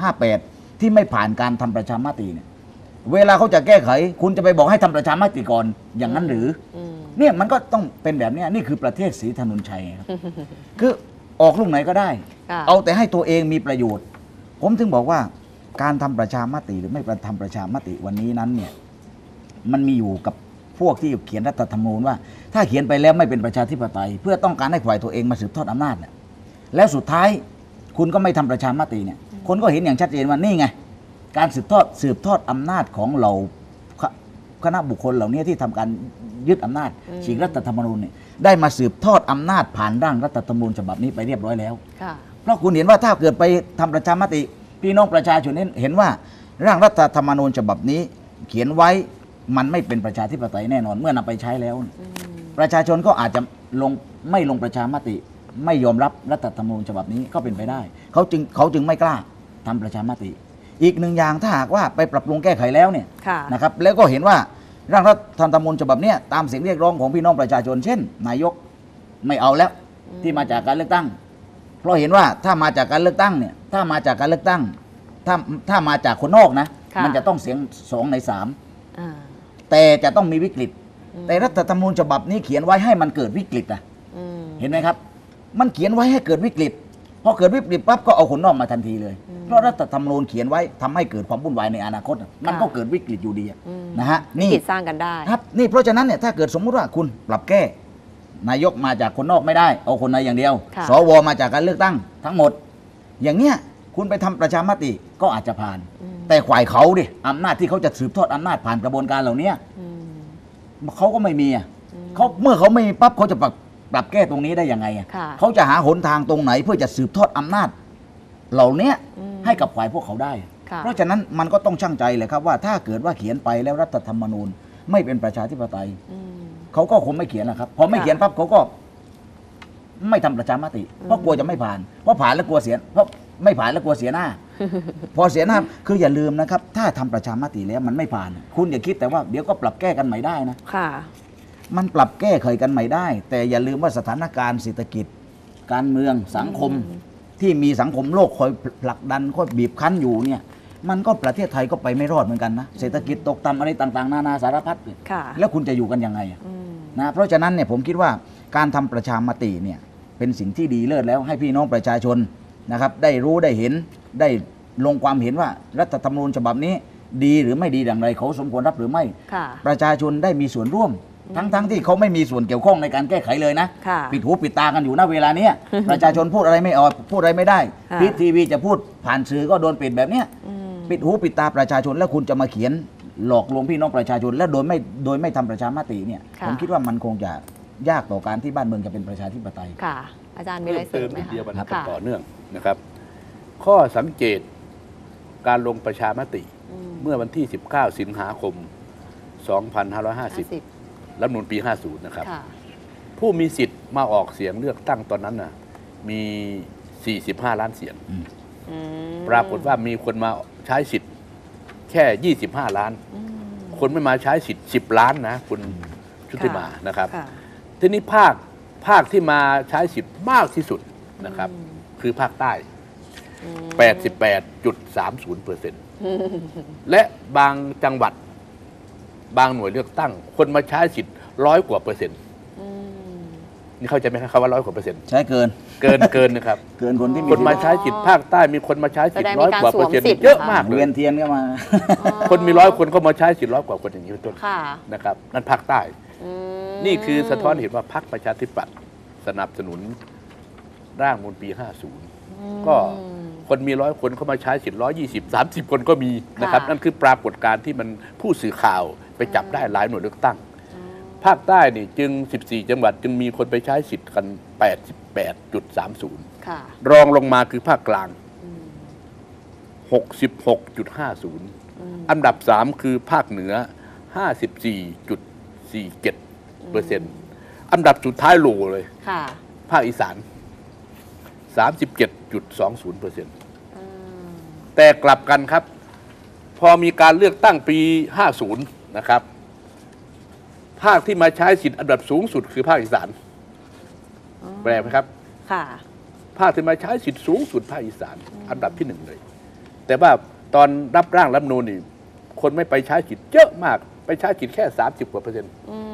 58 ที่ไม่ผ่านการทำประชามติเนี่ยเวลาเขาจะแก้ไข คุณจะไปบอกให้ทำประชามติก่อนอย่างนั้นหรือเนี่ยมันก็ต้องเป็นแบบเนี้ยนี่คือประเทศศรีถนนชัยครับ คือออกลูกไหนก็ได้
ค่ะ
เอาแต่ให้ตัวเองมีประโยชน์ ผมถึงบอกว่าการทำประชามติหรือไม่ทำประชามติวันนี้นั้นเนี่ยมันมีอยู่กับพวกที่เขียนรัฐธรรมนูญว่า ถ้าเขียนไปแล้วไม่เป็นประชาธิปไตย เพื่อต้องการให้ฝ่ายตัวเองมาสืบทอดอำนาจเนี่ยแล้วสุดท้ายคุณก็ไม่ทำประชามติเนี่ยคนก็เห็นอย่างชัดเจนว่านี่ไงการสืบทอดอำนาจของเราคณะบุคคลเหล่านี้ที่ทำการยึดอำนาจฉีกรัฐธรรมนูญเนี่ยได้มาสืบทอดอำนาจผ่านร่างรัฐธรรมนูญฉบับนี้ไปเรียบร้อยแล้ว
ค่ะ
เพราะคุณเห็นว่าถ้าเกิดไปทำประชามติพี่น้องประชาชนเห็นว่าร่างรัฐธรรมนูญฉบับนี้ เขียนไว้มันไม่เป็นประชาธิปไตยแน่นอนเมื่อนำไปใช้แล้ว ประชาชนก็อาจจะไม่ลงประชามติ ไม่ยอมรับรัฐธรรมนูญฉบับนี้ก็เป็นไปได้เขาจึงไม่กล้าทำประชามติ อีกหนึ่งอย่างถ้าหากว่าไปปรับปรุงแก้ไขแล้วเนี่ย
ค่ะ
นะครับแล้วก็เห็นว่าร่างรัฐธรรมนูญฉบับเนี้ยตามเสียงเรียกร้องของพี่น้องประชาชนเช่น นายกไม่เอาแล้วที่มาจากการเลือกตั้ง เพราะเห็นว่าถ้ามาจากการเลือกตั้งเนี่ยถ้ามาจากการเลือกตั้งถ้ามาจากคนนอกนะ
ค่ะ
มันจะต้องเสียง2 ใน 3
อ่า
แต่จะต้องมีวิกฤต แต่รัฐธรรมนูญฉบับนี้เขียนไว้ให้มันเกิดวิกฤตอ่ะ
อืม
เห็นไหมครับ มันเขียนไว้ให้เกิดวิกฤตพอเกิดวิกฤตปั๊บก็เอาคนนอกมาทันทีเลย เพราะรัฐธรรมนูญเขียนไว้ทำให้เกิดความวุ่นวายในอนาคต มันก็เกิดวิกฤตอยู่ดีอะนะฮะนี่
กิจสร้างกันได้
ครับนี่เพราะฉะนั้นเนี่ยถ้าเกิดสมมุติว่าคุณปรับแก้ นายกมาจากคนนอกไม่ได้เอาคนในอย่างเดียว
ค่ะ
สวมาจากการเลือกตั้งทั้งหมด อย่างเนี้ยคุณไปทำประชามติก็อาจจะผ่าน แต่ฝ่ายเขาดิอำนาจที่เขาจะสืบทอดอำนาจผ่านกระบวนการเหล่านี้
อืม
เขาก็ไม่มีอ่ะเขาเมื่อเขาไม่มีปั๊บเขาจะปรับแก้ตรงนี้ได้ยังไงอ่ะ
ค่ะ
เขาจะหาหนทางตรงไหนเพื่อจะสืบทอดอำนาจ เหล่านี้ให้กับฝ่ายพวกเขาได้
ค่ะ
เพราะฉะนั้นมันก็ต้องชั่งใจเลยครับว่าถ้าเกิดว่าเขียนไปแล้วรัฐธรรมนูญไม่เป็นประชาธิปไตย
อืม
เขาก็คงไม่เขียนนะครับพอไม่เขียนปั๊บเขาก็ไม่ทำประชามติ เพราะกลัวจะไม่ผ่านเพราะผ่านแล้วกลัวเสียเพราะไม่ผ่านแล้วกลัวเสียหน้า พอเสียหน้าคืออย่าลืมนะครับ ถ้าทำประชามติแล้วมันไม่ผ่าน คุณอย่าคิดแต่ว่าเดี๋ยวก็ปรับแก้กันใหม่ได้นะ
ค่ะ
มันปรับแก้ไขกันใหม่ได้ แต่อย่าลืมว่าสถานการณ์เศรษฐกิจ การเมืองสังคมที่มีสังคมโลกคอยผลักดันคอยบีบคั้นอยู่เนี่ย มันก็ประเทศไทยก็ไปไม่รอดเหมือนกันนะเศรษฐกิจตกต่ำอะไรต่างๆนานาสารพัดเลย
ค่ะ
แล้วคุณจะอยู่กันยังไงอะ
อืม
นะเพราะฉะนั้นเนี่ยผมคิดว่าการทำประชามติเนี่ยเป็นสิ่งที่ดีเลิศแล้วให้พี่น้องประชาชนนะครับได้รู้ได้เห็นได้ลงความเห็นว่ารัฐธรรมนูญฉบับนี้ดีหรือไม่ดีอย่างไรเขาสมควรรับหรือไม่
ค่ะ
ประชาชนได้มีส่วนร่วม ทั้งที่เขาไม่มีส่วนเกี่ยวข้องในการแก้ไขเลยนะ
ค่ะ
ปิดหูปิดตากันอยู่ณเวลาเนี้ย ประชาชนพูดอะไรไม่ออกพูดอะไรไม่ได้
ค่ะ
พีทีวีจะพูดผ่านสื่อก็โดนปิดแบบเนี้ย
อืม
ปิดหูปิดตาประชาชนแล้วคุณจะมาเขียนหลอกลวงพี่น้องประชาชน และโดยไม่ทำประชามติเนี่ย
ค่ะ
ผมคิดว่ามันคงจะยากต่อการที่บ้านเมืองจะเป็นประชาธิปไตย
ค่ะ อาจารย์มีอะไร
เพิ่ม
เสริ
เติ
ม
ม
ไหม
นิดเดียว
คะ
มัน
ค่ะ
ต่อเนื่องนะครับ ข้อสังเกตการลงประชามติ เมื่อวันที่ 19 สิงหาคม 2550 รัฐธรรมนูญปี 50 นะครับ
ค่ะ
ผู้มีสิทธิ์มาออกเสียงเลือกตั้งตอนนั้นน่ะมี 45 ล้านเสียง
อืม
ปรากฏว่ามีคนมาใช้สิทธิ์แค่ 25 ล้าน
อืม
คนไม่มาใช้สิทธิ์ 10 ล้านนะคุณชุติมานะครับ
ค่ะ
ทีนี้ภาคที่มาใช้สิทธิ์มากที่สุดนะครับ คือภาคใต้ 88.30% และบางจังหวัดบางหน่วยเลือกตั้ง คนมาใช้สิทธิ์100 กว่าเปอร์เซ็นต์
อืม
นี่เข้าใจไหมครับว่า100 กว่าเปอร์เซ็นต์
ใช้เกิน
เกินนะครับ
เกินคนที่มี
คนมาใช้สิทธิ์ภาคใต้มีคนมาใช้สิทธิ์
แสดงมี
100 กว่าเปอร์เซ็นต์
การสวมสิทธิ์
เยอะมากเล
เวี
ย
ยนเทียนก็มา
คนมี100 คนก็มาใช้สิทธิ์100 กว่าคนอย่างนี้เป็นต้น
ค่ะ
นะครับนั่นภาคใต้
อืม
นี่คือสะท้อนเห็นว่าพรรคประชาธิปัตย์สนับสนุนร่างมูลปี 50 ก็คนมี100 คนเข้ามาใช้สิทธิ์120 30 คนก็มีนะครับ นั่นคือปรากฏการณ์ที่มันผู้สื่อข่าวไปจับได้หลายหน่วยเลือกตั้ง ภาคใต้นี่จึง 14 จังหวัดจึงมีคนไปใช้สิทธิ์กัน 88.30
ค่ะ
รองลงมาคือภาคกลาง 66.50 อันดับ 3 คือภาคเหนือ 54.47%อันดับสุดท้ายโหลเลย
ค่ะ
ภาคอีสาน 37.20%แต่กลับกันครับ พอมีการเลือกตั้งปี 50 นะครับ ภาคที่มาใช้สิทธิ์อันดับสูงสุดคือภาคอีสาน แปลกไหมครับ
ค่ะ
ภาคที่มาใช้สิทธิ์สูงสุดภาคอีสาน อันดับที่ 1 เลย แต่ว่าตอนรับร่างรัฐธรรมนูญนี่คนไม่ไปใช้สิทธิ์เยอะมากไปใช้สิทธิ์แค่ 30 กว่าเปอร์เซ็นต์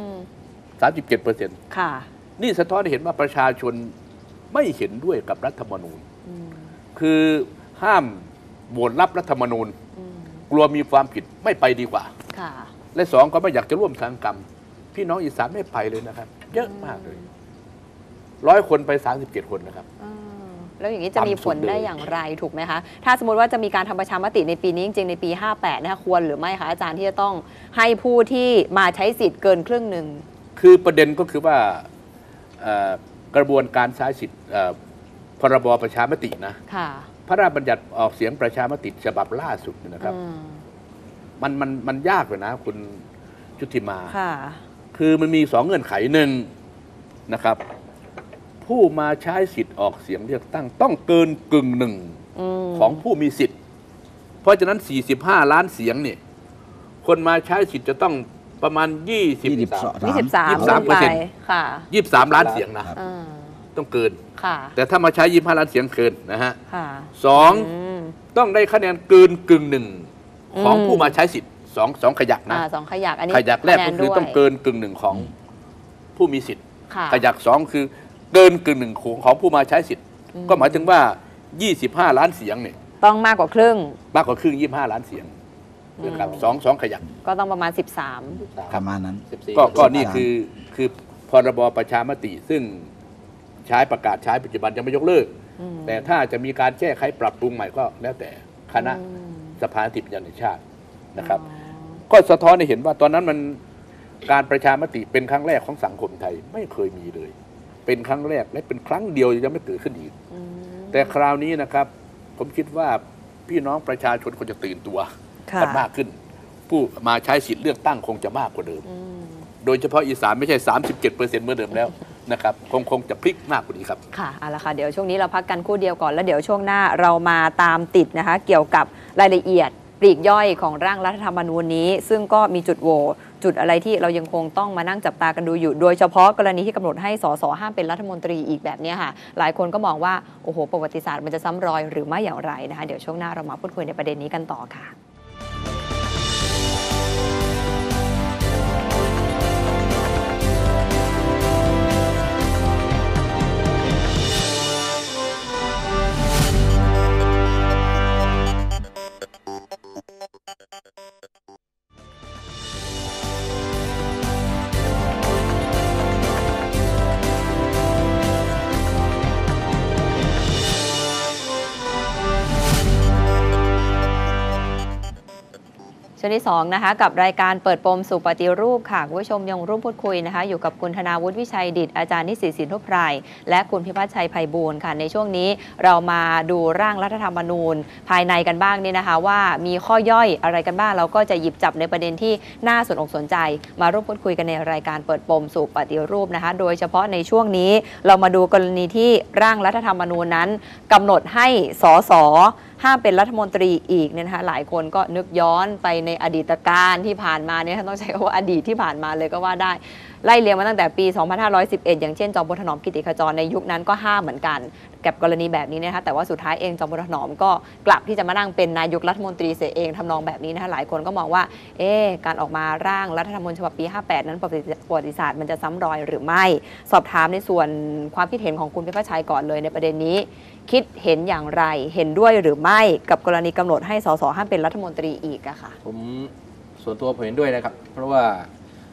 37%
ค่ะ
นี่สะท้อนให้เห็นว่าประชาชนไม่เห็นด้วยกับรัฐธรรมนูญ คือห้ามโหวตรับรัฐธรรมนูญ กลัวมีความผิดไม่ไปดีกว่า
ค่ะ
และสองก็ไม่อยากจะร่วมทางกรรม พี่น้องอีสานไม่ไปเลยนะครับ เยอะมากเลย100 คนไป37 คนนะครับ
แล้วอย่างนี้จะมีผลได้อย่างไรถูกไหมคะ ถ้าสมมติว่าจะมีการทำประชามติในปีนี้จริงๆในปี 58 นะคะควรหรือไม่คะอาจารย์ที่จะต้องให้ผู้ที่มาใช้สิทธิ์เกินครึ่งหนึ่ง
คือประเด็นก็คือว่า กระบวนการใช้สิทธิ์พรบประชามตินะ
ค่ะ
พระราชบัญญัติออกเสียงประชามติฉบับล่าสุดเนี่ยนะครับ มันยากเลยนะคุณชุติมา
ค่ะ
คือมันมี2 เงื่อนไขหนึ่งนะครับ ผู้มาใช้สิทธิ์ออกเสียงเลือกตั้งต้องเกินกึ่งหนึ่งของผู้มีสิทธิ์ เพราะฉะนั้น 45 ล้านเสียงเนี่ยคนมาใช้สิทธิ์จะต้องประมาณ
23 ค่ะ
23 ล้านเสียงนะ ต้องเกิน
ค่ะ
แต่ถ้ามาใช้ 25 ล้านเสียงเกินนะฮะ
ค่ะ
สองต้องได้คะแนนเกินกึ่งหนึ่งของผู้มาใช้สิทธิ์สองขยักนะ
สองขยักอันนี้
ขยักแรกก็คือ
คะแนนด้วย
ต้องเกินกึ่งหนึ่งของผู้มีสิทธิ์
ค่ะ
ขยัก2คือเกินกึ่งหนึ่งของผู้มาใช้สิทธิ์ ก็หมายถึงว่า 25 ล้านเสียงเนี่ย
ต้องมากกว่าครึ่ง
มากกว่าครึ่ง 25 ล้านเสียงนะครับสองขยัก
ก็ต้องประมาณ 13
ประมาณนั้น
ก็นี่คือพรบประชามติ ซึ่งใช้ประกาศใช้ปัจจุบันยังไม่ยกเลิก แต่ถ้าจะมีการแก้ไขปรับปรุงใหม่ก็แล้วแต่คณะสภานิติบัญญัติแห่งชาตินะครับ ก็สะท้อนให้เห็นว่าตอนนั้นมันการประชามติเป็นครั้งแรกของสังคมไทยไม่เคยมีเลย เป็นครั้งแรกและเป็นครั้งเดียวยังไม่เกิดขึ้นอีก แต่คราวนี้นะครับ ผมคิดว่าพี่น้องประชาชนควรจะตื่นตัวกันมากขึ้น ผู้มาใช้สิทธิ์เลือกตั้งคงจะมากกว่าเดิม โดยเฉพาะอีสานไม่ใช่ 37%เมื่อเดิมแล้วนะครับคงจะพลิกมากกว่านี้ครับ
ค่ะเอาละค่ะ เดี๋ยวช่วงนี้เราพักกันครู่เดียวก่อน แล้วเดี๋ยวช่วงหน้าเรามาตามติดนะคะ เกี่ยวกับรายละเอียดปลีกย่อยของร่างรัฐธรรมนูญนี้ ซึ่งก็มีจุดโหว่จุดอะไรที่เรายังคงต้องมานั่งจับตากันดูอยู่ โดยเฉพาะกรณีที่กำหนดให้สสห้ามเป็นรัฐมนตรีอีกแบบนี้ค่ะ หลายคนก็มองว่าโอ้โหประวัติศาสตร์มันจะซ้ำรอยหรือไม่อย่างไรนะคะ เดี๋ยวช่วงหน้าเรามาพูดคุยในประเด็นนี้กันต่อค่ะช่วงที่2นะคะกับรายการเปิดปมสู่ปฏิรูปค่ะคุณผู้ชมยังร่วมพูดคุยนะคะอยู่กับคุณธนาวุฒิวิชัยดิษฐ์อาจารย์นิสิตสินทุพไพรและคุณพิพัฒน์ชัยไพบูลย์ค่ะในช่วงนี้เรามาดูร่างรัฐธรรมนูญภายในกันบ้างนี่นะคะว่ามีข้อย่อยอะไรกันบ้างเราก็จะหยิบจับในประเด็นที่น่าสนอกสนใจมาร่วมพูดคุยกันในรายการเปิดปมสู่ปฏิรูปนะคะโดยเฉพาะในช่วงนี้เรามาดูกรณีที่ร่างรัฐธรรมนูญนั้นกำหนดให้สสห้ามเป็นรัฐมนตรีอีกเนี่ยนะคะหลายคนก็นึกย้อนไปในอดีตการที่ผ่านมาเนี่ยต้องใช้คำว่าอดีตที่ผ่านมาเลยก็ว่าได้ไล่เรียงมาตั้งแต่ปี 2511 อย่างเช่นจอมพลถนอมกิติขจรในยุคนั้นก็ห้ามเหมือนกันกับกรณีแบบนี้นะคะแต่ว่าสุดท้ายเองจอมพลถนอมก็กลับที่จะมานั่งเป็นนายกรัฐมนตรีเสียเองทำนองแบบนี้นะคะหลายคนก็มองว่าการออกมาร่างรัฐธรรมนูญฉบับปี 58 นั้นประวัติศาสตร์มันจะซ้ำรอยหรือไม่สอบถามในส่วนความคิดเห็นของคุณพิพัฒน์ชัยก่อนเลยในประเด็นนี้คิดเห็นอย่างไรเห็นด้วยหรือไม่กับกรณีกำหนดให้สสห้ามเป็นรัฐมนตรีอีกอะค่ะ
ผมส่วนตัวผมเห็นด้วยนะครับเพราะว่า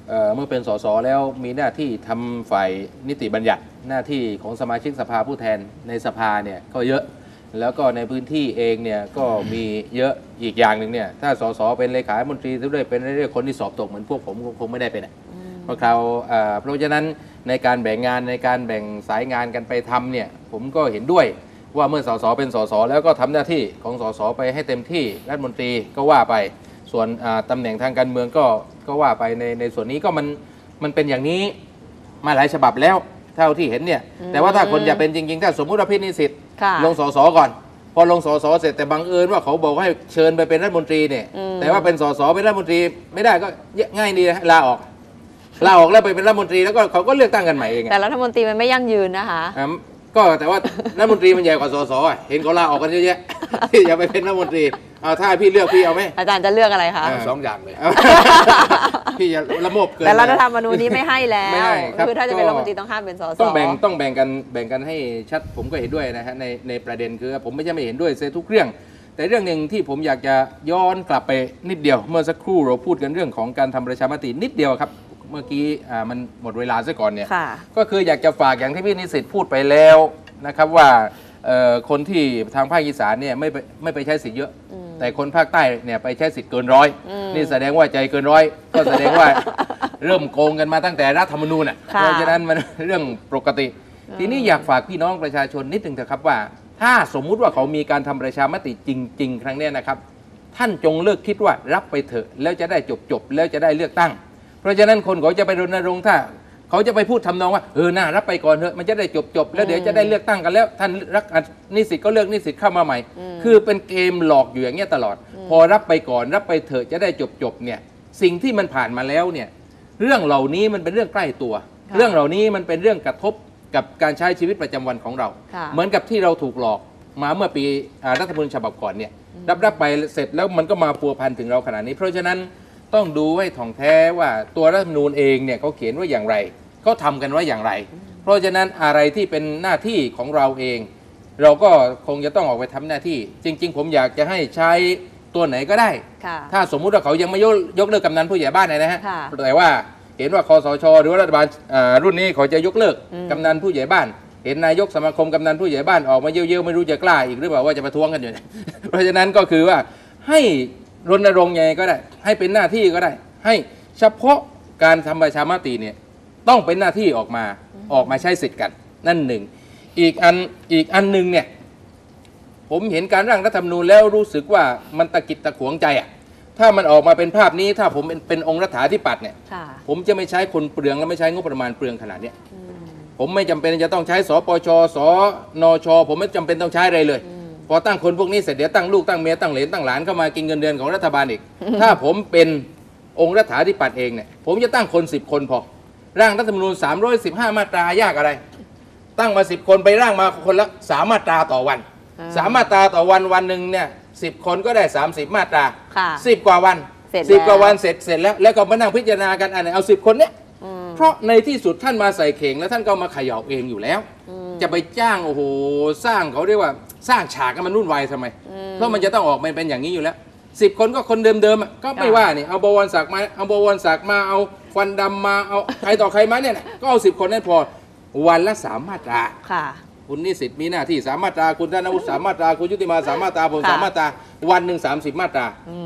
เมื่อเป็นสสแล้วมีหน้าที่ทำฝ่ายนิติบัญญัติหน้าที่ของสมาชิกสภาผู้แทนในสภาเนี่ยก็เยอะแล้วก็ในพื้นที่เองเนี่ยก็มีเยอะอีกอย่างหนึ่งเนี่ยถ้าสสเป็นเลขาธิการมนตรีด้วยเป็นเรื่องคนที่สอบตกเหมือนพวกผมคงไม่ได้เป็นเพราะเพราะฉะนั้นในการแบ่งงานในการแบ่งสายงานกันไปทำเนี่ยผมก็เห็นด้วยว่าเมื่อสสเป็นสสแล้วก็ทำหน้าที่ของสสไปให้เต็มที่รัฐมนตรีก็ว่าไปส่วนตำแหน่งทางการเมืองก็ว่าไปในส่วนนี้ก็มันเป็นอย่างนี้มาหลายฉบับแล้วเท่าที่เห็นเนี่ยแต่ว่าถ้าคนจะเป็นจริงๆถ้าสมมุติว่าพี่นิสิตลงสสก่อนพอลงสสเสร็จแต่บังเอิญว่าเขาบอกให้เชิญไปเป็นรัฐมนตรีเนี่ยแต่ว่าเป็นสสเป็นรัฐมนตรีไม่ได้ก็ง่ายดีนะลาออกแล้วไปเป็นรัฐมนตรีแล้วก็เขาก็เลือกตั้งกันใหม่เอง
แต่รัฐมนตรีมันไม่ยั่งยืนนะคะ
ก็แต่ว่ารัฐมนตรีมันใหญ่กว่าสสเห็นเขาลาออกกันเยอะแยะที่จะไปเป็นรัฐมนตรีเอาถ้าพี่เลือกพี่เอาไหม
อาจารย์จะเลือกอะไรคะ
2 อย่างเลย
พี่จะละโมบเกิน
แต่รัฐธรรมนูญนี้ไม่ให้แล้วคือถ้าจะเป็นรัฐมนตรีต้องห้ามเป็นสส
ต้องแบ่งกันให้ชัดผมก็เห็นด้วยนะฮะในประเด็นคือผมไม่ใช่ไม่เห็นด้วยเสียทุกเรื่องแต่เรื่องหนึ่งที่ผมอยากจะย้อนกลับไปนิดเดียวเมื่อสักครู่เราพูดกันเรื่องของการทำประชามตินิดเดียวครับเมื่อกี้มันหมดเวลาซะก่อนเนี่ยก็คืออยากจะฝากอย่างที่พี่นิสิตพูดไปแล้วนะครับว่าคนที่ทางภาคอีสานเนี่ยไม่ไปใช้สิทธิ์เยอะแต่คนภาคใต้เนี่ยไปใช้สิทธิ์เกินร้อยนี่แสดงว่าใจเกินร้อยก็แสดงว่าเริ่มโกงกันมาตั้งแต่รัฐธรรมนูญเพราะฉะนั้นมันเรื่องปกติทีนี้อยากฝากพี่น้องประชาชนนิดนึงเถอะครับว่าถ้าสมมุติว่าเขามีการทำประชามติจริงๆครั้งนี้นะครับท่านจงเลิกคิดว่ารับไปเถอะแล้วจะได้จบแล้วจะได้เลือกตั้งเพราะฉะนั้นคนเขาจะไปรณรงค์ถ้าเขาจะไปพูดทำนองว่าน่ารับไปก่อนเถอะมันจะได้จบแล้วเดี๋ยวจะได้เลือกตั้งกันแล้วท่านรักนิสิตก็เลือกนิสิตเข้ามาใหม่คือเป็นเกมหลอกอยู่อย่างเงี้ยตลอดพอรับไปก่อนรับไปเถอะจะได้จบเนี่ยสิ่งที่มันผ่านมาแล้วเนี่ยเรื่องเหล่านี้มันเป็นเรื่องใกล้ตัวเรื่องเหล่านี้มันเป็นเรื่องกระทบกับการใช้ชีวิตประจำวันของเราเหมือนกับที่เราถูกหลอกมาเมื่อปีรัฐธรรมนูญฉบับก่อนเนี่ยรับไปเสร็จแล้วมันก็มาพัวพันถึงเราขนาดนี้เพราะฉะนั้นต้องดูให้ถ่องแท้ว่าตัวรัฐธรรมนูญเองเนี่ยเขาเขียนว่าอย่างไรเขาทำกันว่าอย่างไรเพราะฉะนั้นอะไรที่เป็นหน้าที่ของเราเองเราก็คงจะต้องออกไปทำหน้าที่จริงๆผมอยากจะให้ใช้ตัวไหนก็ได้ถ้าสมมุติว่าเขายังไม่ยกเลิกกำนันผู้ใหญ่บ้านนะฮะแต่ว่าเห็นว่าคสช.หรือว่ารัฐบาลรุ่นนี้เขาจะยกเลิกกำนันผู้ใหญ่บ้านเห็นนายกสมาคมกำนันผู้ใหญ่บ้านออกมาเยอะๆไม่รู้จะกล้าอีกหรือเปล่าว่าจะประท้วงกันอยู่ เพราะฉะนั้นก็คือว่าให้รณรงค์ยังไงก็ได้ให้เป็นหน้าที่ก็ได้ให้เฉพาะการทำประชามติเนี่ยต้องเป็นหน้าที่ออกมาใช้สิทธิ์กันนั่นหนึ่งอีกอันหนึ่งเนี่ยผมเห็นการร่างรัฐธรรมนูญแล้วรู้สึกว่ามันตะกิดตะขวงใจถ้ามันออกมาเป็นภาพนี้ถ้าผมเป็นองค์รัฐาธิปัตย์เนี่ยผมจะไม่ใช้คนเปลืองและไม่ใช้งบประมาณเปลืองขนาดนี้ผมไม่จำเป็นจะต้องใช้สปชสนชผมไม่จำเป็นต้องใช้อะไรเลยพอตั้งคนพวกนี้เสร็จเดี๋ยวตั้งลูกตั้งเมียตั้งเหลนตั้งหลานเข้ามากินเงินเดือนของรัฐบาลอีกถ้าผมเป็นองค์รัฐาธิปัตย์เองเนี่ยผมจะตั้งคน10 คนพอร่างรัฐธรรมนูญ315 มาตรายากอะไรตั้งมา10 คนไปร่างมาคนละ3 มาตราต่อวัน3 มาตราต่อวันหนึ่งเนี่ย10 คนก็ได้30 มาตรา10 กว่าวัน10 กว่าวันเสร็จแล้วก็มานั่งพิจารณากันอันไหนเอา10 คนเนี้ยเพราะในที่สุดท่านมาใส่เข่งแล้วท่านก็มาเขย่าเองอยู่แล้วจะไปจ้างโอ้โหสร้างเขาเรียกว่าสร้างฉากกันมันวุ่นวายทำไมเพราะมันจะต้องออกมาเป็นอย่างนี้อยู่แล้ว10 คนก็คนเดิมๆก็ไม่ว่านี่เอาบวรศักดิ์มาเอาควันดำมาเอาใครต่อใครมาเนี่ยก็เอา10 คนนั่นพอวันละ3 มาตราคุณนิสิตมีหน้าที่3 มาตราคุณธนวุฒิ3 มาตราคุณยุติมา3 มาตราผม3 มาตราวันหนึ่ง30 มาตรา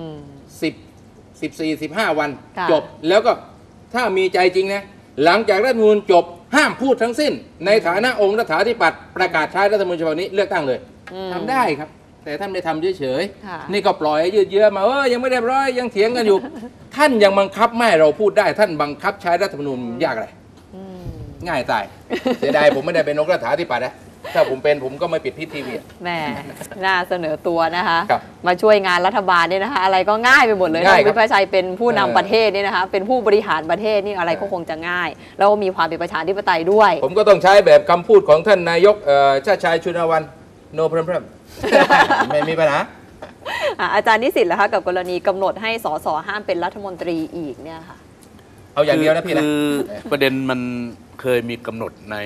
14-15 วันจบแล้วก็ถ้ามีใจจริงนะหลังจากรัฐธรรมนูญจบห้ามพูดทั้งสิ้นในฐานะองค์รัฐาธิปัตย์ประกาศใช้รัฐธรรมนูญฉบับนี้เลือกตั้งเลยทำได้ครับแต่ท่านไม่ทำเฉยๆนี่ก็ปล่อยยืดเยื้อมายังไม่เรียบร้อยยังเถียงกันอยู่ ท่านยังบังคับไม่เราพูดได้ท่านบังคับใช้รัฐธรรมนูญยากอะไรง่ายตายเสียดายผมไม่ได้เป็นองค์รัฐาธิปัตย์นะถ้าผมเป็นผมก็ไม่ปิดพิษทีวี
แม่น่าเสนอตัวนะคะมาช่วยงานรัฐบาลเนี่ยนะคะอะไรก็ง่ายไปหมดเลยวิพชัยเป็นผู้นำประเทศนี่นะคะเป็นผู้บริหารประเทศนี่อะไรก็คงจะง่ายแล้วมีความเป็นประชาธิปไตยด้วย
ผมก็ต้องใช้แบบคำพูดของท่านนายกชาติชายชุนวันโนเพรมไม่มีปัญหา
อาจารย์นิสิตเหรอคะกับกรณีกำหนดให้สสห้ามเป็นรัฐมนตรีอีกเนี่ยค่ะ
เอาอย่างเดียวนะพี่นะ
คือประเด็นมันเคยมีกำหนดใน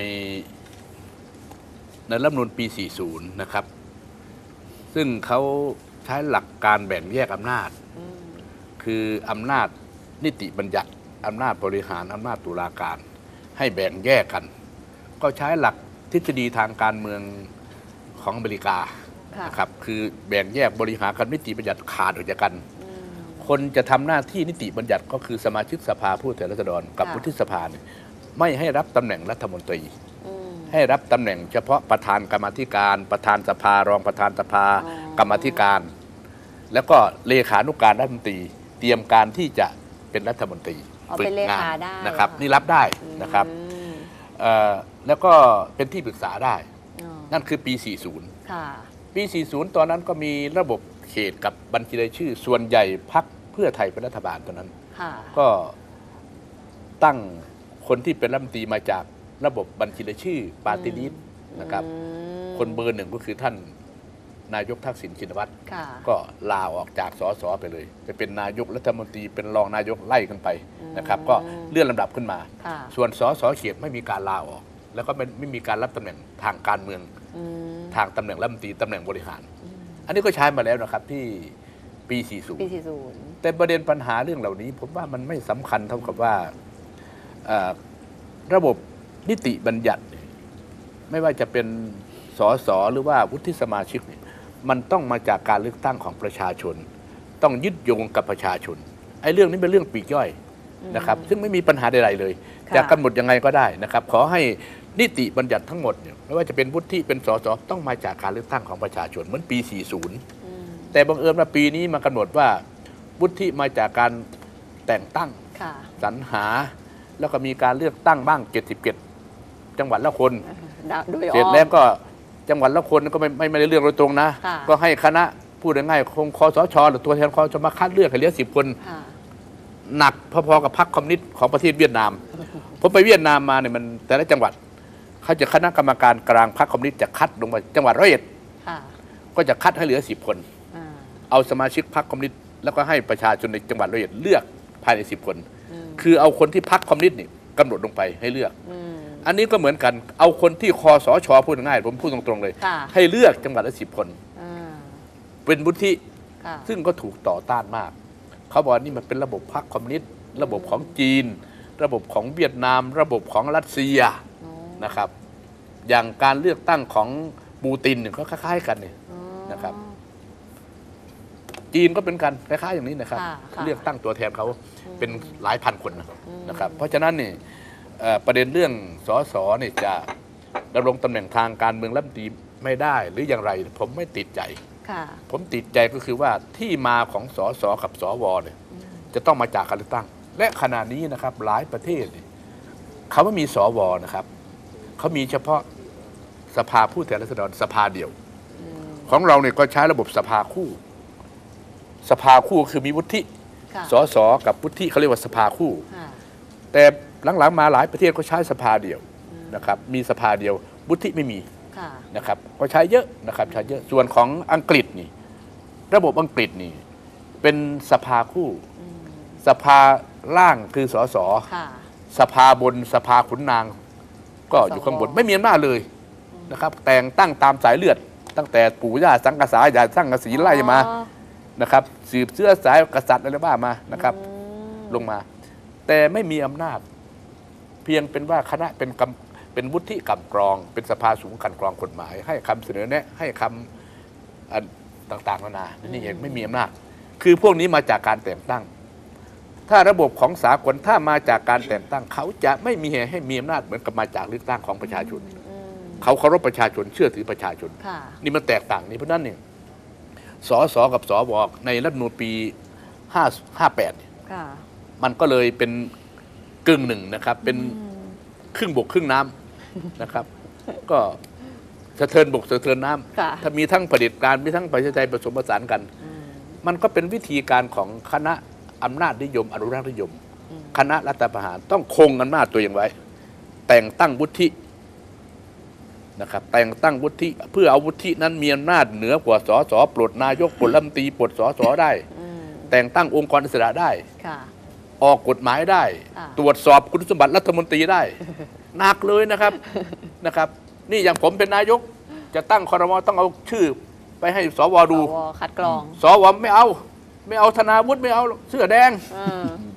รัฐธรรมนูญปี 40 นะครับซึ่งเขาใช้หลักการแบ่งแยกอำนาจคืออำนาจนิติบัญญัติอำนาจบริหารอำนาจตุลาการให้แบ่งแยกกัน ก็ใช้หลักทฤษฎีทางการเมืองของอเมริกา
ค่ะ
นะครับคือแบ่งแยกบริหารกับนิติบัญญัติขาดออกจากกัน คนจะทำหน้าที่นิติบัญญัติก็คือสมาชิกสภาผู้แทนราษฎรกับ
ค่ะ
วุฒิสภาเนี่ยไม่ให้รับตำแหน่งรัฐมนตรี
อืม
ให้รับตำแหน่งเฉพาะประธานกรรมาธิการประธานสภารองประธานสภา
อ๋อ
กรรมาธิการ แล้วก็เลขานุการรัฐมนตรีเตรียมการที่จะเป็นรัฐมนตรี
อ๋อ
ฝึ
เป็
ก
นเล
งา
ขาน ได้
นะครับ
เหอ
นี่รับได้นะครับ
อืม
แล้วก็เป็นที่ปรึกษาได้
อ๋อ
นั่นคือปี 40
ค่ะ
ปี 40 ตอนนั้นก็มีระบบเขตกับบัญชีรายชื่อ ส่วนใหญ่พรรคเพื่อไทยเป็นรัฐบาลตอนนั้น
ค่ะ
ก็ตั้งคนที่เป็นรัฐมนตรีมาจากระบบบัญชีรายชื่อปาร์ตี้ลิสต์นะครับ
อืม
คนเบอร์หนึ่งก็คือท่านนายกทักษิณชินวัตร
ค่ะ
ก็ลาออกจากสสไปเลยไปเป็นนายกรัฐมนตรีเป็นรองนายกไล่กันไปนะครับ ก็เลื่อนลำดับขึ้นมา
ค่ะ
ส่วนสสเขตไม่มีการลาออก แล้วก็ไม่มีการรับตำแหน่งทางการเมือง
อืม
ทางตำแหน่งรัฐมนตรีตำแหน่งบริหาร อันนี้ก็ใช้มาแล้วนะครับที่ปี
ปี
40
40
แต่ประเด็นปัญหาเรื่องเหล่านี้ ผมว่ามันไม่สำคัญเท่ากับว่าระบบนิติบัญญัติ ไม่ว่าจะเป็นสสหรือว่าวุฒิสมาชิกเนี่ยมันต้องมาจากการเลือกตั้งของประชาชน ต้องยึดโยงกับประชาชนไอ้เรื่องนี้เป็นเรื่องปลีกย่อยนะครับซึ่งไม่มีปัญหาใดๆเลย
ค่ะ
จะกำหนดยังไงก็ได้นะครับ ขอให้นิติบัญญัติทั้งหมดเนี่ยไม่ว่าจะเป็นวุฒิเป็นสสต้องมาจากการเลือกตั้งของประชาชนเหมือนปี 40 แต่บังเอิญว่าปีนี้มากำหนดว่าวุฒิมาจากการแต่งตั้ง
ค่ะ
สรรหา แล้วก็มีการเลือกตั้งบ้าง77จังหวัดละคน
โดย
เสร็จ
อ้อม
แล้วก็จังหวัดละคนก็ไม่ได้เลือกโดยตรงนะ
ค่ะ
ก็ให้คณะพูดง่ายๆคงคสชหรือตัวแทนคสชมาคัดเลือกให้เหลือ10 คน
ค่ะ
หนักพอๆกับพรรคคอมมิวนิสต์ของประเทศเวียดนาม ผมไปเวียดนามมาเนี่ยมันแต่ละจังหวัดเขาจะคณะกรรมการกลางพรรคคอมมิวนิสต์จะคัดลงมาจังหวัดร้อยเอ็ด
ค่ะ
ก็จะคัดให้เหลือ10 คน
อ่า
เอาสมาชิกพรรคคอมมิวนิสต์แล้วก็ให้ประชาชนในจังหวัดร้อยเอ็ดเลือกภายใน10 คน คือเอาคนที่พรรคคอมมิวนิสต์นี่กำหนดลงไปให้เลือก
อืม
อันนี้ก็เหมือนกันเอาคนที่คสชพูดง่ายๆผมพูดตรงๆเลย
ค่ะ
ให้เลือกจังหวัดละ10 คน
อ่า
เป็นวุฒิ
ค่ะ
ซึ่งก็ถูกต่อต้านมาก เขาบอกว่านี่มันเป็นระบบพรรคคอมมิวนิสต์ระบบของจีน ระบบของเวียดนาม ระบบของรัสเซีย
อ๋อ
นะครับ อย่างการเลือกตั้งของปูตินเนี่ยก็คล้ายๆกันเนี่ย
อ๋อ
นะครับ จีนก็เป็นกันคล้ายๆอย่างนี้นะครับ
ค่ะค่ะ
เลือกตั้งตัวแทนเขาเป็นหลายพันคนนะครับ เพราะฉะนั้นนี่ประเด็นเรื่องสสเนี่ยจะดำรงตำแหน่งทางการเมืองรัฐมนตรีไม่ได้หรืออย่างไร ผมไม่ติดใจ
ค่ะ
ผมติดใจก็คือว่าที่มาของสสกับสวเนี่ยจะต้องมาจากการเลือกตั้ง และขณะนี้นะครับหลายประเทศเนี่ยเขาไม่มีสวนะครับเขามีเฉพาะสภาผู้แทนราษฎรสภาเดียว ของเราเนี่ยก็ใช้ระบบสภาคู่ สภาคู่คือมีวุฒิ
ค่ะ
สสกับวุฒิเขาเรียกว่าสภาคู่
ค่ะ
แต่หลังๆมาหลายประเทศก็ใช้สภาเดียวนะครับมีสภาเดียววุฒิไม่มี
ค่ะ
นะครับก็ใช้เยอะนะครับใช้เยอะส่วนของอังกฤษนี่ระบบอังกฤษนี่เป็นสภาคู่ สภาล่างคือสส
ค่ะ
สภาบนสภาขุนนาง ก็อยู่ข้างบนไม่มีอำนาจเลยนะครับ แต่งตั้งตามสายเลือด ตั้งแต่ปู่ย่าสังกษาญาติสังกสีไล่มา
อ๋อ
นะครับสืบเชื้อสายกษัตริย์อะไรบ้างมานะครับ
อืม
ลงมา แต่ไม่มีอำนาจ เพียงเป็นว่าคณะเป็นวุฒิกำกรอง เป็นสภาสูงกันกรองกฎหมาย ให้คำเสนอแนะให้คำอันต่างๆนานานี่เองไม่มีอำนาจ คือพวกนี้มาจากการแต่งตั้ง ถ้าระบบของสากลถ้ามาจากการแต่งตั้ง เขาจะไม่มีให้มีอำนาจเหมือนกับมาจากเลือกตั้งของประชาชน เขาเคารพประชาชนเชื่อถือประชาชน
ค่ะ
นี่มันแตกต่างนี่เพราะนั้นเนี่ยสสกับสวในรัฐธรรมนูญปี58เนี่ย
ค่ะ
มันก็เลยเป็นกึ่งหนึ่งนะครับ เป็นครึ่งบกครึ่งน้ำนะครับ ก็สะเทินบกสะเทินน้
ค่ะ
ำถ้ามีทั้งเผด็จการมีทั้งประชาธิปไตยผสมผสานกัน มันก็เป็นวิธีการของคณะอำนาจนิยมอนุรักษ์นิยม คณะรัฐประหารต้องคงอำนาจตัวเองไว้ แต่งตั้งวุฒินะครับ แต่งตั้งวุฒิเพื่อเอาวุฒินั้นมีอำนาจเหนือกว่าสสปลดนายกปลดรัฐมนตรีปลดสสได้ แต่งตั้งองค์กรอิสระได้
ค่ะ
ออกกฎหมายได้
ค่ะ
ตรวจสอบคุณสมบัติรัฐมนตรีได้ หนักเลยนะครับ นะครับ นี่อย่างผมเป็นนายก จะตั้งครม.ต้องเอาชื่อ ไปให้สวดู
สวคัดกรอง
สวไม่เอาธนาวุฒิไม่เอาเสื้อแดง
เออ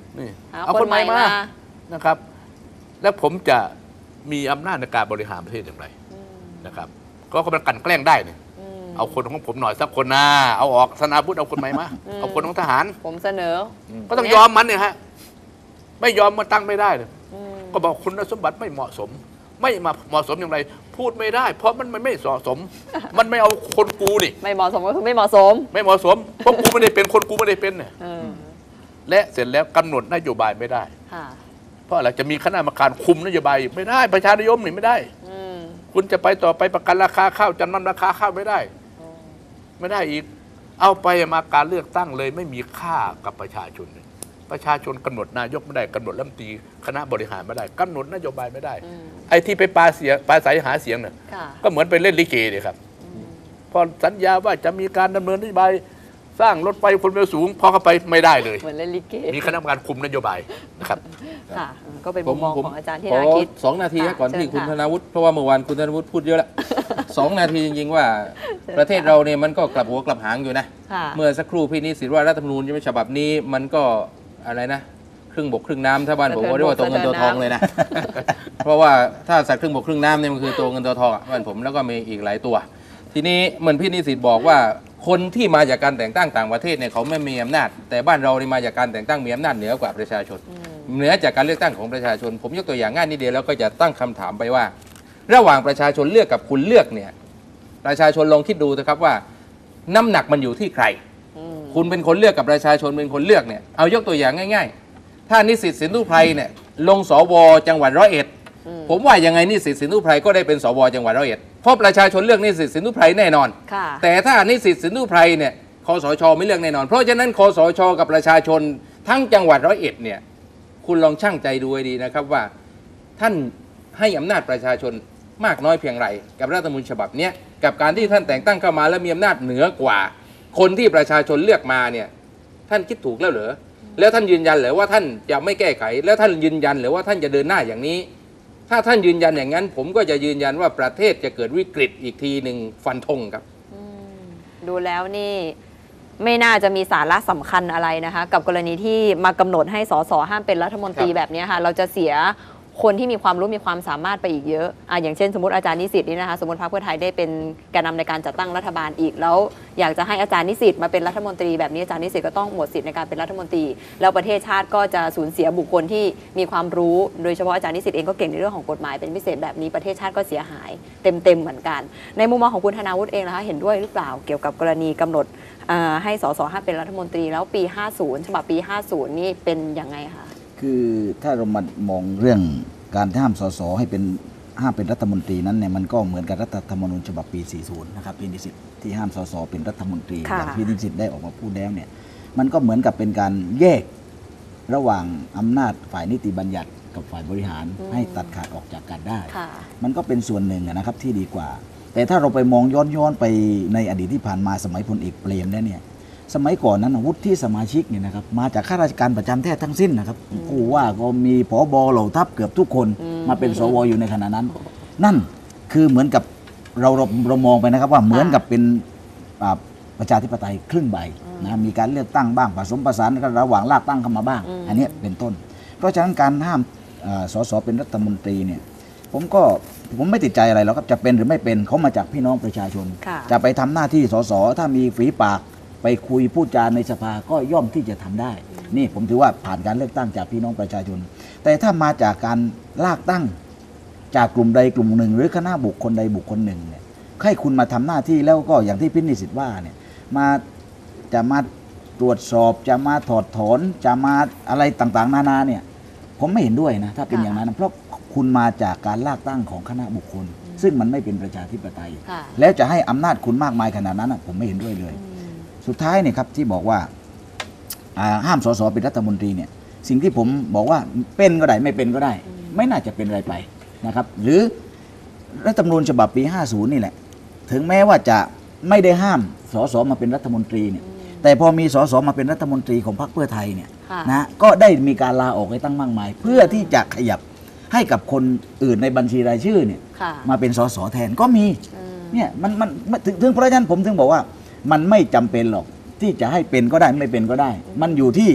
นี่
หา
เอา
ค
คน น
ให
ให
ม่
ม่
มา
มานะครับ แล้วผมจะมีอำนาจในการบริหารประเทศอย่างไรนะครับ ก็มันกลั่นแกล้งได้เนี่ยเอาคนของผมหน่อยสักคนนะเอาออกสนาวุธเอาคนใหม่มาเอาคนของทหาร
ผมเสนอ
ก็ต้องยอมมันเนี่ยฮะไม่ยอมมาตั้งไม่ได้เลยก็บอกคุณสมบัติไม่เหมาะสม ไม่มาเหมาะสมอย่างไร พูดไม่ได้ เพราะมันไม่เหมาะสม มันไม่เอาคนกูนี่
ไม่เหมาะสมก็คือไม่เหมาะสม
ไม่เหมาะสมเพราะกูไม่ได้เป็นคนกูไม่ได้เป็นเนี่ย
เออ
และเสร็จแล้วกำหนดนโยบายไม่ได้
ค่ะ
เพราะอะไรจะมีคณะกรรมการคุมนโยบายไม่ได้ประชานิยมนี่ไม่ได้ คุณจะไปต่อไปประกันราคาข้าวจันมันราคาข้าวไม่ได้ ไม่ได้อีก เอาไปมาการเลือกตั้งเลยไม่มีค่ากับประชาชนเลยประชาชนกำหนดนายกไม่ได้กำหนดรัฐมนตรีคณะบริหารไม่ได้กำหนดนโยบายไม่ได้ ไอ้ที่ไปปาใสหาเสียงเนี่ย
ค่ะ
ก็เหมือนไปเล่นลิเกเลยครับพอสัญญาว่าจะมีการดำเนินนโยบายสร้างรถไฟความเร็วสูงพอเข้าไปไม่ได้เลย
เหมือนเล่นลิเก
มีคณะกรรมการคุมนโยบายนะครับ
ค่ะ ก็เป็นมุมมองของอาจารย์ที่
ขอ
น่าคิด
2 นาที
ค่ะ
ก่อนที่
เชิญ
คุณ
ค่ะ
ธนาวุฒิเพราะว่าเมื่อวานคุณธนาวุฒิพูดเยอะแล้ว 2 นาทีจริงๆว่าประเทศเราเนี่ยมันก็กลับหัวกลับหางอยู่นะ
ค่ะ
เมื่อสักครู่พี่นิสิตว่ารัฐธรรมนูญฉบับนี้มันก็อะไรนะ ครึ่งบกครึ่งน้ำถ้าบ้านผมเรียกว่าตัวเงินตัวทองเลยนะ เพราะว่าถ้าสัตว์ครึ่งบกครึ่งน้ำเนี่ยมันคือตัวเงินตัวทองบ้านผมแล้วก็มีอีกหลายตัว ทีนี้เหมือนพี่นิสิตบอกว่าคนที่มาจากการแต่งตั้งต่างประเทศเนี่ยเขาไม่มีอำนาจ แต่บ้านเราเนี่ยมาจากการแต่งตั้งมีอำนาจเหนือกว่าประชาชนเหนือจากการเลือกตั้งของประชาชน ผมยกตัวอย่างง่ายนิดเดียวแล้วก็จะตั้งคำถามไปว่า ระหว่างประชาชนเลือกกับคุณเลือกเนี่ยประชาชนลองคิดดูนะครับว่าน้ำหนักมันอยู่ที่ใคร คุณเป็นคนเลือกกับประชาชนเป็นคนเลือกเนี่ยเอายกตัวอย่างง่ายๆ ถ้านิสิตสินธุไพรเนี่ยลงสวจังหวัด101ผมว่ายังไงนิสิตสินธุไพรก็ได้เป็นสวจังหวัด101เพราะประชาชนเลือกนิสิตสินธุไพรแน่นอน
ค่ะ
แต่ถ้านิสิตสินธุไพรเนี่ยคสชไม่เลือกแน่นอน เพราะฉะนั้นคสชกับประชาชนทั้งจังหวัด101เนี่ยคุณลองชั่งใจดูให้ดีนะครับว่าท่านให้อำนาจประชาชนมากน้อยเพียงไรกับรัฐธรรมนูญฉบับเนี้ยกับการที่ท่านแต่งตั้งเข้ามาแล้วมีอำนาจเหนือกว่า คนที่ประชาชนเลือกมาเนี่ยท่านคิดถูกแล้วเหรอแล้วท่านยืนยันเหรอว่าท่านจะไม่แก้ไขแล้วท่านยืนยันเหรอว่าท่านจะเดินหน้าอย่างนี้ ถ้าท่านยืนยันอย่างนั้นผมก็จะยืนยันว่าประเทศจะเกิดวิกฤตอีกทีหนึ่งฟันธงครับ
ดูแล้วนี่ไม่น่าจะมีสาระสำคัญอะไรนะคะ กับกรณีที่มากำหนดให้สสห้ามเป็นรัฐมนตรี
ครับ
แบบนี้ค่ะ เราจะเสียคนที่มีความรู้มีความสามารถไปอีกเยอะอย่างเช่นสมมติอาจารย์นิสิตนี่นะคะสมมติพรรคเพื่อไทยได้เป็นแกนนำในการจัดตั้งรัฐบาลอีกแล้วอยากจะให้อาจารย์นิสิตมาเป็นรัฐมนตรีแบบนี้อาจารย์นิสิตก็ต้องหมดสิทธิ์ในการเป็นรัฐมนตรีแล้วประเทศชาติก็จะสูญเสียบุคคลที่มีความรู้โดยเฉพาะอาจารย์นิสิตเองก็เก่งในเรื่องของกฎหมายเป็นพิเศษแบบนี้ประเทศชาติก็เสียหายเต็มเหมือนกัน ในมุมมองของคุณธนาวุฒิเองนะคะเห็นด้วยหรือเปล่าเกี่ยวกับกรณีกำหนดให้สสห้ามเป็นรัฐมนตรีแล้วปี50ฉบับปี50นี่เป็นยังไงคะ
คือถ้าเรามามองเรื่องการห้ามสสให้เป็นห้ามเป็นรัฐมนตรีนั้นเนี่ยมันก็เหมือนกับรัฐธรรมนูญฉบับปี 40 นะครับปีนิสิตที่ห้ามสสเป็นรัฐมนตรีอย่างที่นิสิตได้ออกมาพูดแล้วเนี่ยมันก็เหมือนกับเป็นการแยกระหว่างอำนาจฝ่ายนิติบัญญัติกับฝ่ายบริหารให้ตัดขาดออกจากกันได้ มันก็เป็นส่วนหนึ่งนะครับที่ดีกว่า แต่ถ้าเราไปมองย้อนไปในอดีตที่ผ่านมาสมัยพลเอกเปรมแล้วเนี่ยสมัยก่อนนั้นวุฒิสมาชิกเนี่ยนะครับมาจากข้าราชการประจำแท้ทั้งสิ้นนะครับผู้ว่าก็มีผบเหล่าทัพเกือบทุกคนมาเป็นสวอยู่ในขณะนั้น นั่นคือเหมือนกับเรามองไปนะครับว่าเหมือนกับเป็นประชาธิปไตยครึ่งใบนะมีการเลือกตั้งบ้างผสมผสานกันระหว่างลากตั้งเข้ามาบ้าง อันนี้เป็นต้นเพราะฉะนั้นการห้ามสสเป็นรัฐมนตรีเนี่ยผมไม่ติดใจอะไรหรอกครับจะเป็นหรือไม่เป็นเขามาจากพี่น้องประชาชนจะไปทำหน้าที่สสถ้ามีฝีปากไปคุยพูดจาในสภาก็ย่อมที่จะทำได้นี่ผมถือว่าผ่านการเลือกตั้งจากพี่น้องประชาชนแต่ถ้ามาจากการลากตั้งจากกลุ่มใดกลุ่มหนึ่งหรือคณะบุคคลใดบุคคลหนึ่งเนี่ยให้คุณมาทำหน้าที่แล้วก็อย่างที่พินิสิทธิ์ว่าเนี่ยจะมาตรวจสอบจะมาถอดถอนจะมาอะไรต่างๆนานาเนี่ยผมไม่เห็นด้วยนะถ้าเป็นอย่างนั้นเพราะคุณมาจากการลากตั้งของคณะบุคคลซึ่งมันไม่เป็นประชาธิปไตยแล้วจะให้อำนาจคุณมากมายขนาดนั้นผมไม่เห็นด้วยเลยสุดท้ายเนี่ยครับที่บอกว่าห้ามสสเป็นรัฐมนตรีเนี่ยสิ่งที่ผมบอกว่าเป็นก็ได้ไม่เป็นก็ได้ไม่น่าจะเป็นอะไรไปนะครับหรือรัฐธรรมนูญฉบับปี 50 นี่แหละถึงแม้ว่าจะไม่ได้ห้ามสสมาเป็นรัฐมนตรีเนี่ยแต่พอมีสสมาเป็นรัฐมนตรีของพรรคเพื่อไทยเนี่ยนะก็ได้มีการลาออกให้ตั้งมากมายเพื่อที่จะขยับให้กับคนอื่นในบัญชีรายชื่อเนี่ยมาเป็นสสแทนก็มีเนี่ยมันถึงเพราะฉะนั้นผมถึงบอกว่ามันไม่จำเป็นหรอกที่จะให้เป็นก็ได้ไม่เป็นก็ได้มันอยู่ที่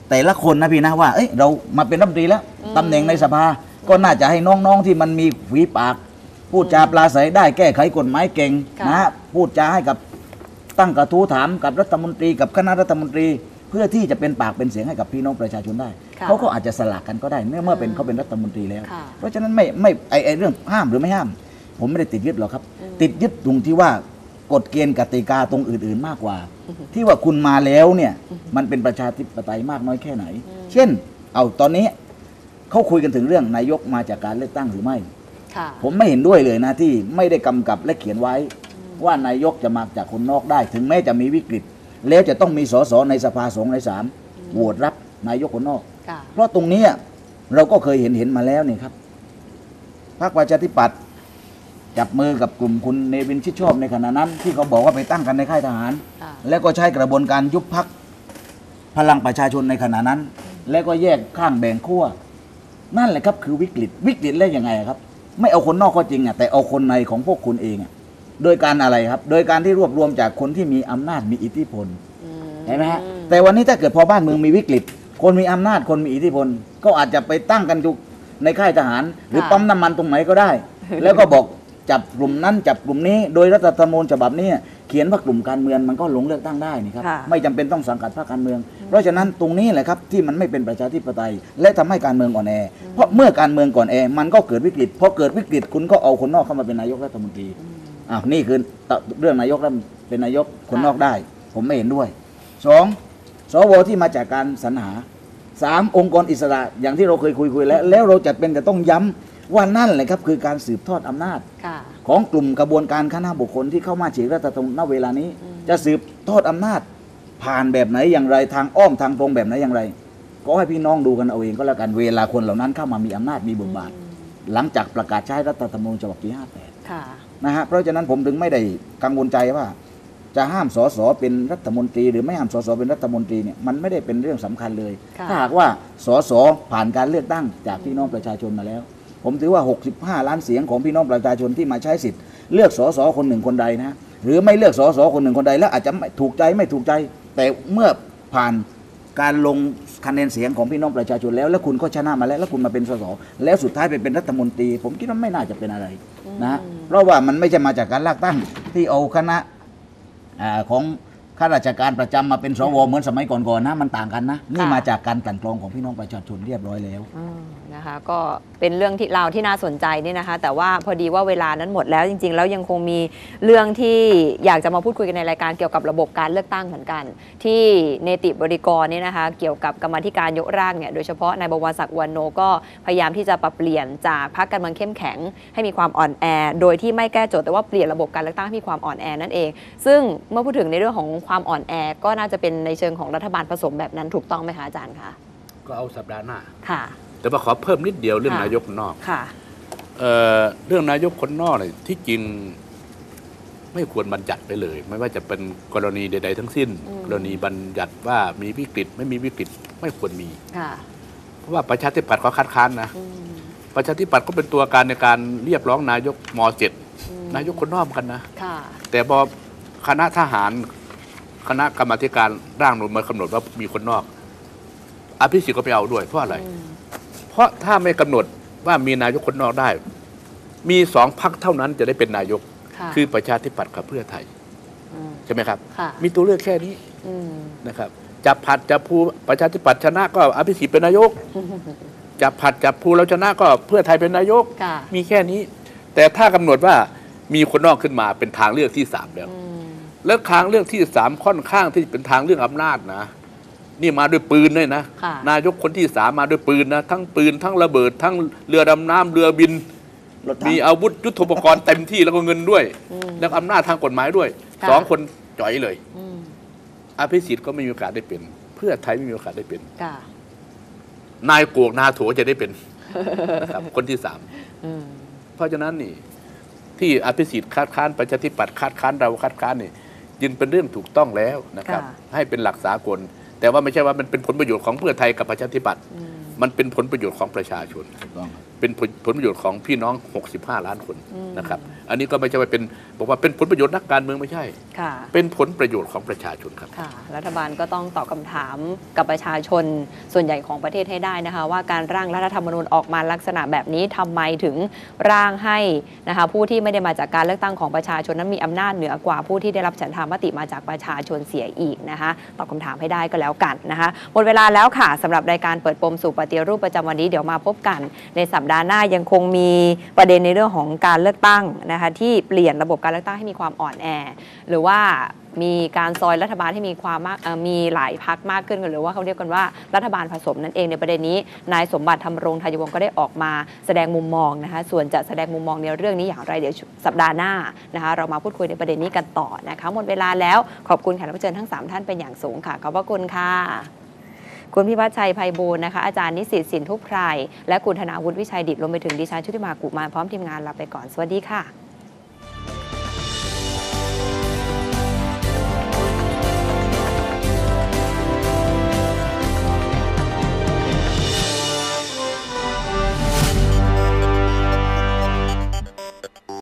แต่ละคนนะพี่นะว่าเอ้ยเรามาเป็นรัฐมนตรีแล้วตำแหน่งในสภาก็น่าจะให้น้องๆที่มันมีฝีปาก พูดจาปราศัยได้แก้ไขกฎหมายเก่ง
ค่ะ
นะฮะพูดจาให้กับตั้งกระทู้ถามกับรัฐมนตรีกับคณะรัฐมนตรี เพื่อที่จะเป็นปากเป็นเสียงให้กับพี่น้องประชาชนได้
ค่ะ
เขาก็อาจจะสลักกันก็ได้เมื่อเป็นเขาเป็นรัฐมนตรีแล้ว
ค่ะ
เพราะฉะนั้นไม่ไอเรื่องห้ามหรือไม่ห้าม ผมไม่ได้ติดยึดหรอกครับ ติดยึดตรงที่ว่ากฎเกณฑ์กติกาตรงอื่นๆมากกว่า ที่ว่าคุณมาแล้วเนี่ยมันเป็นประชาธิปไตยมากน้อยแค่ไหน เช่น เอาตอนนี้เขาคุยกันถึงเรื่องนายกมาจากการเลือกตั้งหรือไม่
ค่ะ
ผมไม่เห็นด้วยเลยนะที่ไม่ได้กำกับและเขียนไว้ ว่านายกจะมาจากคนนอกได้ ถึงแม้จะมีวิกฤต แล้วจะต้องมีสสในสภา2 ใน 3โหวตรับนายกคนนอก
ค่ะ
เพราะตรงนี้เราก็เคยเห็นมาแล้วนี่ครับพรรคประชาธิปัตย์จับมือกับกลุ่มคุณเนวินชิดชอบในขณะนั้น ที่เขาบอกว่าไปตั้งกันในค่ายทหาร
ค่ะ
แล้วก็ใช้กระบวนการยุบพรรคพลังประชาชนในขณะนั้น แล้วก็แยกข้างแบ่งขั้วนั่นแหละครับคือวิกฤตแล้วยังไงครับ ไม่เอาคนนอกก็จริงแต่เอาคนในของพวกคุณเองโดยการอะไรครับ โดยการที่รวบรวมจากคนที่มีอำนาจมีอิทธิพล เห็นไหมฮะแต่วันนี้ถ้าเกิดพอบ้านเมืองมีวิกฤต คนมีอำนาจคนมีอิทธิพล ก็อาจจะไปตั้งกันอยู่ในค่ายทหาร หรือ
ค่ะ
ปั๊มน้ำมันตรงไหนก็ได้ แล้วก็บอกจับกลุ่มนั้นจับกลุ่มนี้ โดยรัฐธรรมนูญฉบับนี้เขียนว่ากลุ่มการเมืองมันก็ลงเลือกตั้งได้นี่ครับ
ค่ะ
ไม่จำเป็นต้องสังกัดพรรคการเมือง เพราะฉะนั้นตรงนี้แหละครับที่มันไม่เป็นประชาธิปไตย และทำให้การเมืองอ่อนแอเพราะเมื่อการเมืองก่อนแอมันก็เกิดวิกฤตพอเกิดวิกฤตคุณก็เอาคนนอกเข้ามาเป็นนายกรัฐมนตรีอ้าวนี่คือเรื่องนายกแล้วเป็นนายกคนนอกได้ ผมไม่เห็นด้วยสอง สวที่มาจากการสรรหา 3 องค์กรอิสระอย่างที่เราเคยคุยแล้วเราจะเป็นจะต้องย้ำว่านั่นแหละครับคือการสืบทอดอำนาจ
ค่ะ
ของกลุ่มกระบวนการคณะบุคคลที่เข้ามาฉีกรัฐธรรมนูญณเวลานี้ จะสืบทอดอำนาจ ผ่านแบบไหนอย่างไรทางอ้อมทางตรงแบบไหนอย่างไร ก็ให้พี่น้องดูกันเอาเองก็แล้วกันเวลาคนเหล่านั้นเข้ามามีอำนาจมีบทบาท หลังจากประกาศใช้รัฐธรรมนูญฉบับปี 58
ค่ะ
นะฮะเพราะฉะนั้นผมถึงไม่ได้กังวลใจว่า จะห้ามสสเป็นรัฐมนตรีหรือไม่ห้ามสสเป็นรัฐมนตรีเนี่ยมันไม่ได้เป็นเรื่องสำคัญเลย
ค่ะ
ถ้าหากว่าสสผ่านการเลือกตั้งจากพี่น้องประชาชนมาแล้ว ผมถือว่า 65 ล้านเสียงของพี่น้องประชาชนที่มาใช้สิทธิ์เลือกสสคนหนึ่งคนใดนะหรือไม่เลือกสสคนหนึ่งคนใดแล้วอาจจะไม่ถูกใจไม่ถูกใจ แต่เมื่อผ่านการลงคะแนนเสียงของพี่น้องประชาชนแล้วคุณก็ชนะมาแล้วคุณมาเป็นสสแล้วสุดท้ายไปเป็นรัฐมนตรี ผมคิดว่าไม่น่าจะเป็นอะไรนะฮะเพราะว่ามันไม่ใช่มาจากการเลือกตั้งที่เอาคณะของข้าราชการประจำมาเป็นสวเหมือนสมัยก่อนๆนะมันต่างกันนะนี่
ค่ะ
มาจากการกลั่นกรองของพี่น้องประชาชนเรียบร้อยแล้ว
นะคะก็เป็นเรื่องที่ราวที่น่าสนใจนี่นะคะ แต่ว่าพอดีว่าเวลานั้นหมดแล้วจริง ๆ แล้วยังคงมีเรื่องที่อยากจะมาพูดคุยกันในรายการเกี่ยวกับระบบการเลือกตั้งเหมือนกัน ที่เนติบริกรเนี่ยนะคะเกี่ยวกับกรรมาธิการยกร่างเนี่ยโดยเฉพาะนายบวรศักดิ์วรรณโนก็พยายามที่จะปรับเปลี่ยนจากพรรคการเมืองเข้มแข็งให้มีความอ่อนแอ โดยที่ไม่แก้โจทย์แต่ว่าเปลี่ยนระบบการเลือกตั้งให้มีความอ่อนแอนั่นเอง ซึ่งเมื่อพูดถึงในเรื่องของความอ่อนแอก็น่าจะเป็นในเชิงของรัฐบาลผสมแบบนั้นถูกต้องไหมคะอาจารย์คะ
ก็เอาสัปดาห์หน้า
ค่ะ
แต่ว่าขอเพิ่มนิดเดียวเรื่อง
ค่ะ
นายกคนนอก
ค่ะ
เรื่องนายกคนนอกเนี่ยที่จริงไม่ควรบัญญัติไปเลย ไม่ว่าจะเป็นกรณีใด ๆ ทั้งสิ้น กรณีบัญญัติว่ามีวิกฤตไม่มีวิกฤตไม่ควรมี
ค่ะ
เพราะว่าประชาธิปัตย์เขาคัดค้านนะประชาธิปัตย์ก็เป็นตัวการในการเรียกร้องนายกม .7 นายกคนนอกเหมือนกันนะ
ค่ะ
แต่พอคณะทหารคณะกรรมาธิการร่างรัฐธรรมนูญมากำหนดว่ามีคนนอกอภิสิทธิ์ก็ไปเอาด้วยเพราะอะไร เพราะถ้าไม่กำหนดว่ามีนายกคนนอกได้ มี2 พรรคเท่านั้นจะได้เป็นนายก
ค่ะ
คือประชาธิปัตย์กับเพื่อไทย
ม
ใช่ไหมครับ
ค่ะ
มีตัวเลือกแค่นี้
อืม
นะครับจับผัดจับภูประชาธิปัตย์ชนะก็อภิสิทธิ์เป็นนายก จับผัดจับภูเราชนะก็เพื่อไทยเป็นนายก
ค่ะ
มีแค่นี้ แต่ถ้ากำหนดว่ามีคนนอกขึ้นมาเป็นทางเลือกที่ 3 แล้ว
อืม
แล้วทางเลือกที่ 3ค่อนข้างที่เป็นทางเรื่องอำนาจนะนี่มาด้วยปืนด้วยนะ
ค่ะ
นายกคนที่ 3มาด้วยปืนนะทั้งปืนทั้งระเบิด ทั้งเรือดำน้ำเรือบิน
รถถัง
มีอาวุธยุทโธปกรณ์เต็มที่แล้วก็เงินด้วย แล้วอำนาจทางกฎหมายด้วย
ค่ะ
2 คนจ่อยเลย
อืม
อภิสิทธิ์ก็ไม่มีโอกาสได้เป็น เพื่อไทยไม่มีโอกาสได้เป็น
ค่ะ
นายโกกนาโถจะได้เป็น นะครับคนที่
อืม
3เพราะฉะนั้นนี่ที่อภิสิทธิ์คัดค้านประชาธิปัตย์คัดค้านเราคัดค้านนี่ยึงเป็นเรื่องถูกต้องแล้วนะครับ
ค่ะ
ให้เป็นหลักสากล แต่ว่าไม่ใช่ว่ามันเป็นผลประโยชน์ของเพื่อไทยกับประชาธิปัตย์มันเป็นผลประโยชน์ของประชาชน
ถูกต้องครับ
เป็นผลประโยชน์ของพี่น้อง65 ล้านคนนะครับอันนี้ก็ไม่ใช่ว่าเป็นบอกว่าเป็นผลประโยชน์นักการเมืองไม่ใช่
ค่ะ
เป็นผลประโยชน์ของประชาชนครับ
ค่ะรัฐบาลก็ต้องตอบคำถามกับประชาชนส่วนใหญ่ของประเทศให้ได้นะคะว่าการร่างรัฐธรรมนูญออกมาลักษณะแบบนี้ทำไมถึงร่างให้นะคะผู้ที่ไม่ได้มาจากการเลือกตั้งของประชาชนนั้นมีอำนาจเหนือกว่าผู้ที่ได้รับฉันทามติมาจากประชาชนเสียอีกนะคะตอบคำถามให้ได้ก็แล้วกันนะคะหมดเวลาแล้วค่ะสำหรับรายการเปิดปมสู่ปฏิรูปประจำวันนี้เดี๋ยวมาพบกันในสัปดาห์หน้ายังคงมีประเด็นในเรื่องของการเลือกตั้งนะคะที่เปลี่ยนระบบการเลือกตั้งให้มีความอ่อนแอหรือว่ามีการซอยรัฐบาลให้มีความมีหลายพรรคมากขึ้นหรือว่าเขาเรียกกันว่ารัฐบาลผสมนั่นเองในประเด็นนี้นายสมบัติธรรมรงค์ไทยวงศ์ก็ได้ออกมาแสดงมุมมองนะคะส่วนจะแสดงมุมมองในเรื่องนี้อย่างไรเดี๋ยวสัปดาห์หน้านะคะเรามาพูดคุยในประเด็นนี้กันต่อนะคะหมดเวลาแล้วขอบคุณแขกรับเชิญทั้ง3ท่านเป็นอย่างสูงค่ะขอบพระคุณค่ะคุณพิพัฒน์ชัยไพบูลย์นะคะอาจารย์นิสิตสินทุพไพรและคุณธนาวุฒิวิชัยดิตรวมไปถึงดิฉันชุติมากุมารพร้อมทีมงานลาไปก่อนสวัสดีค่ะ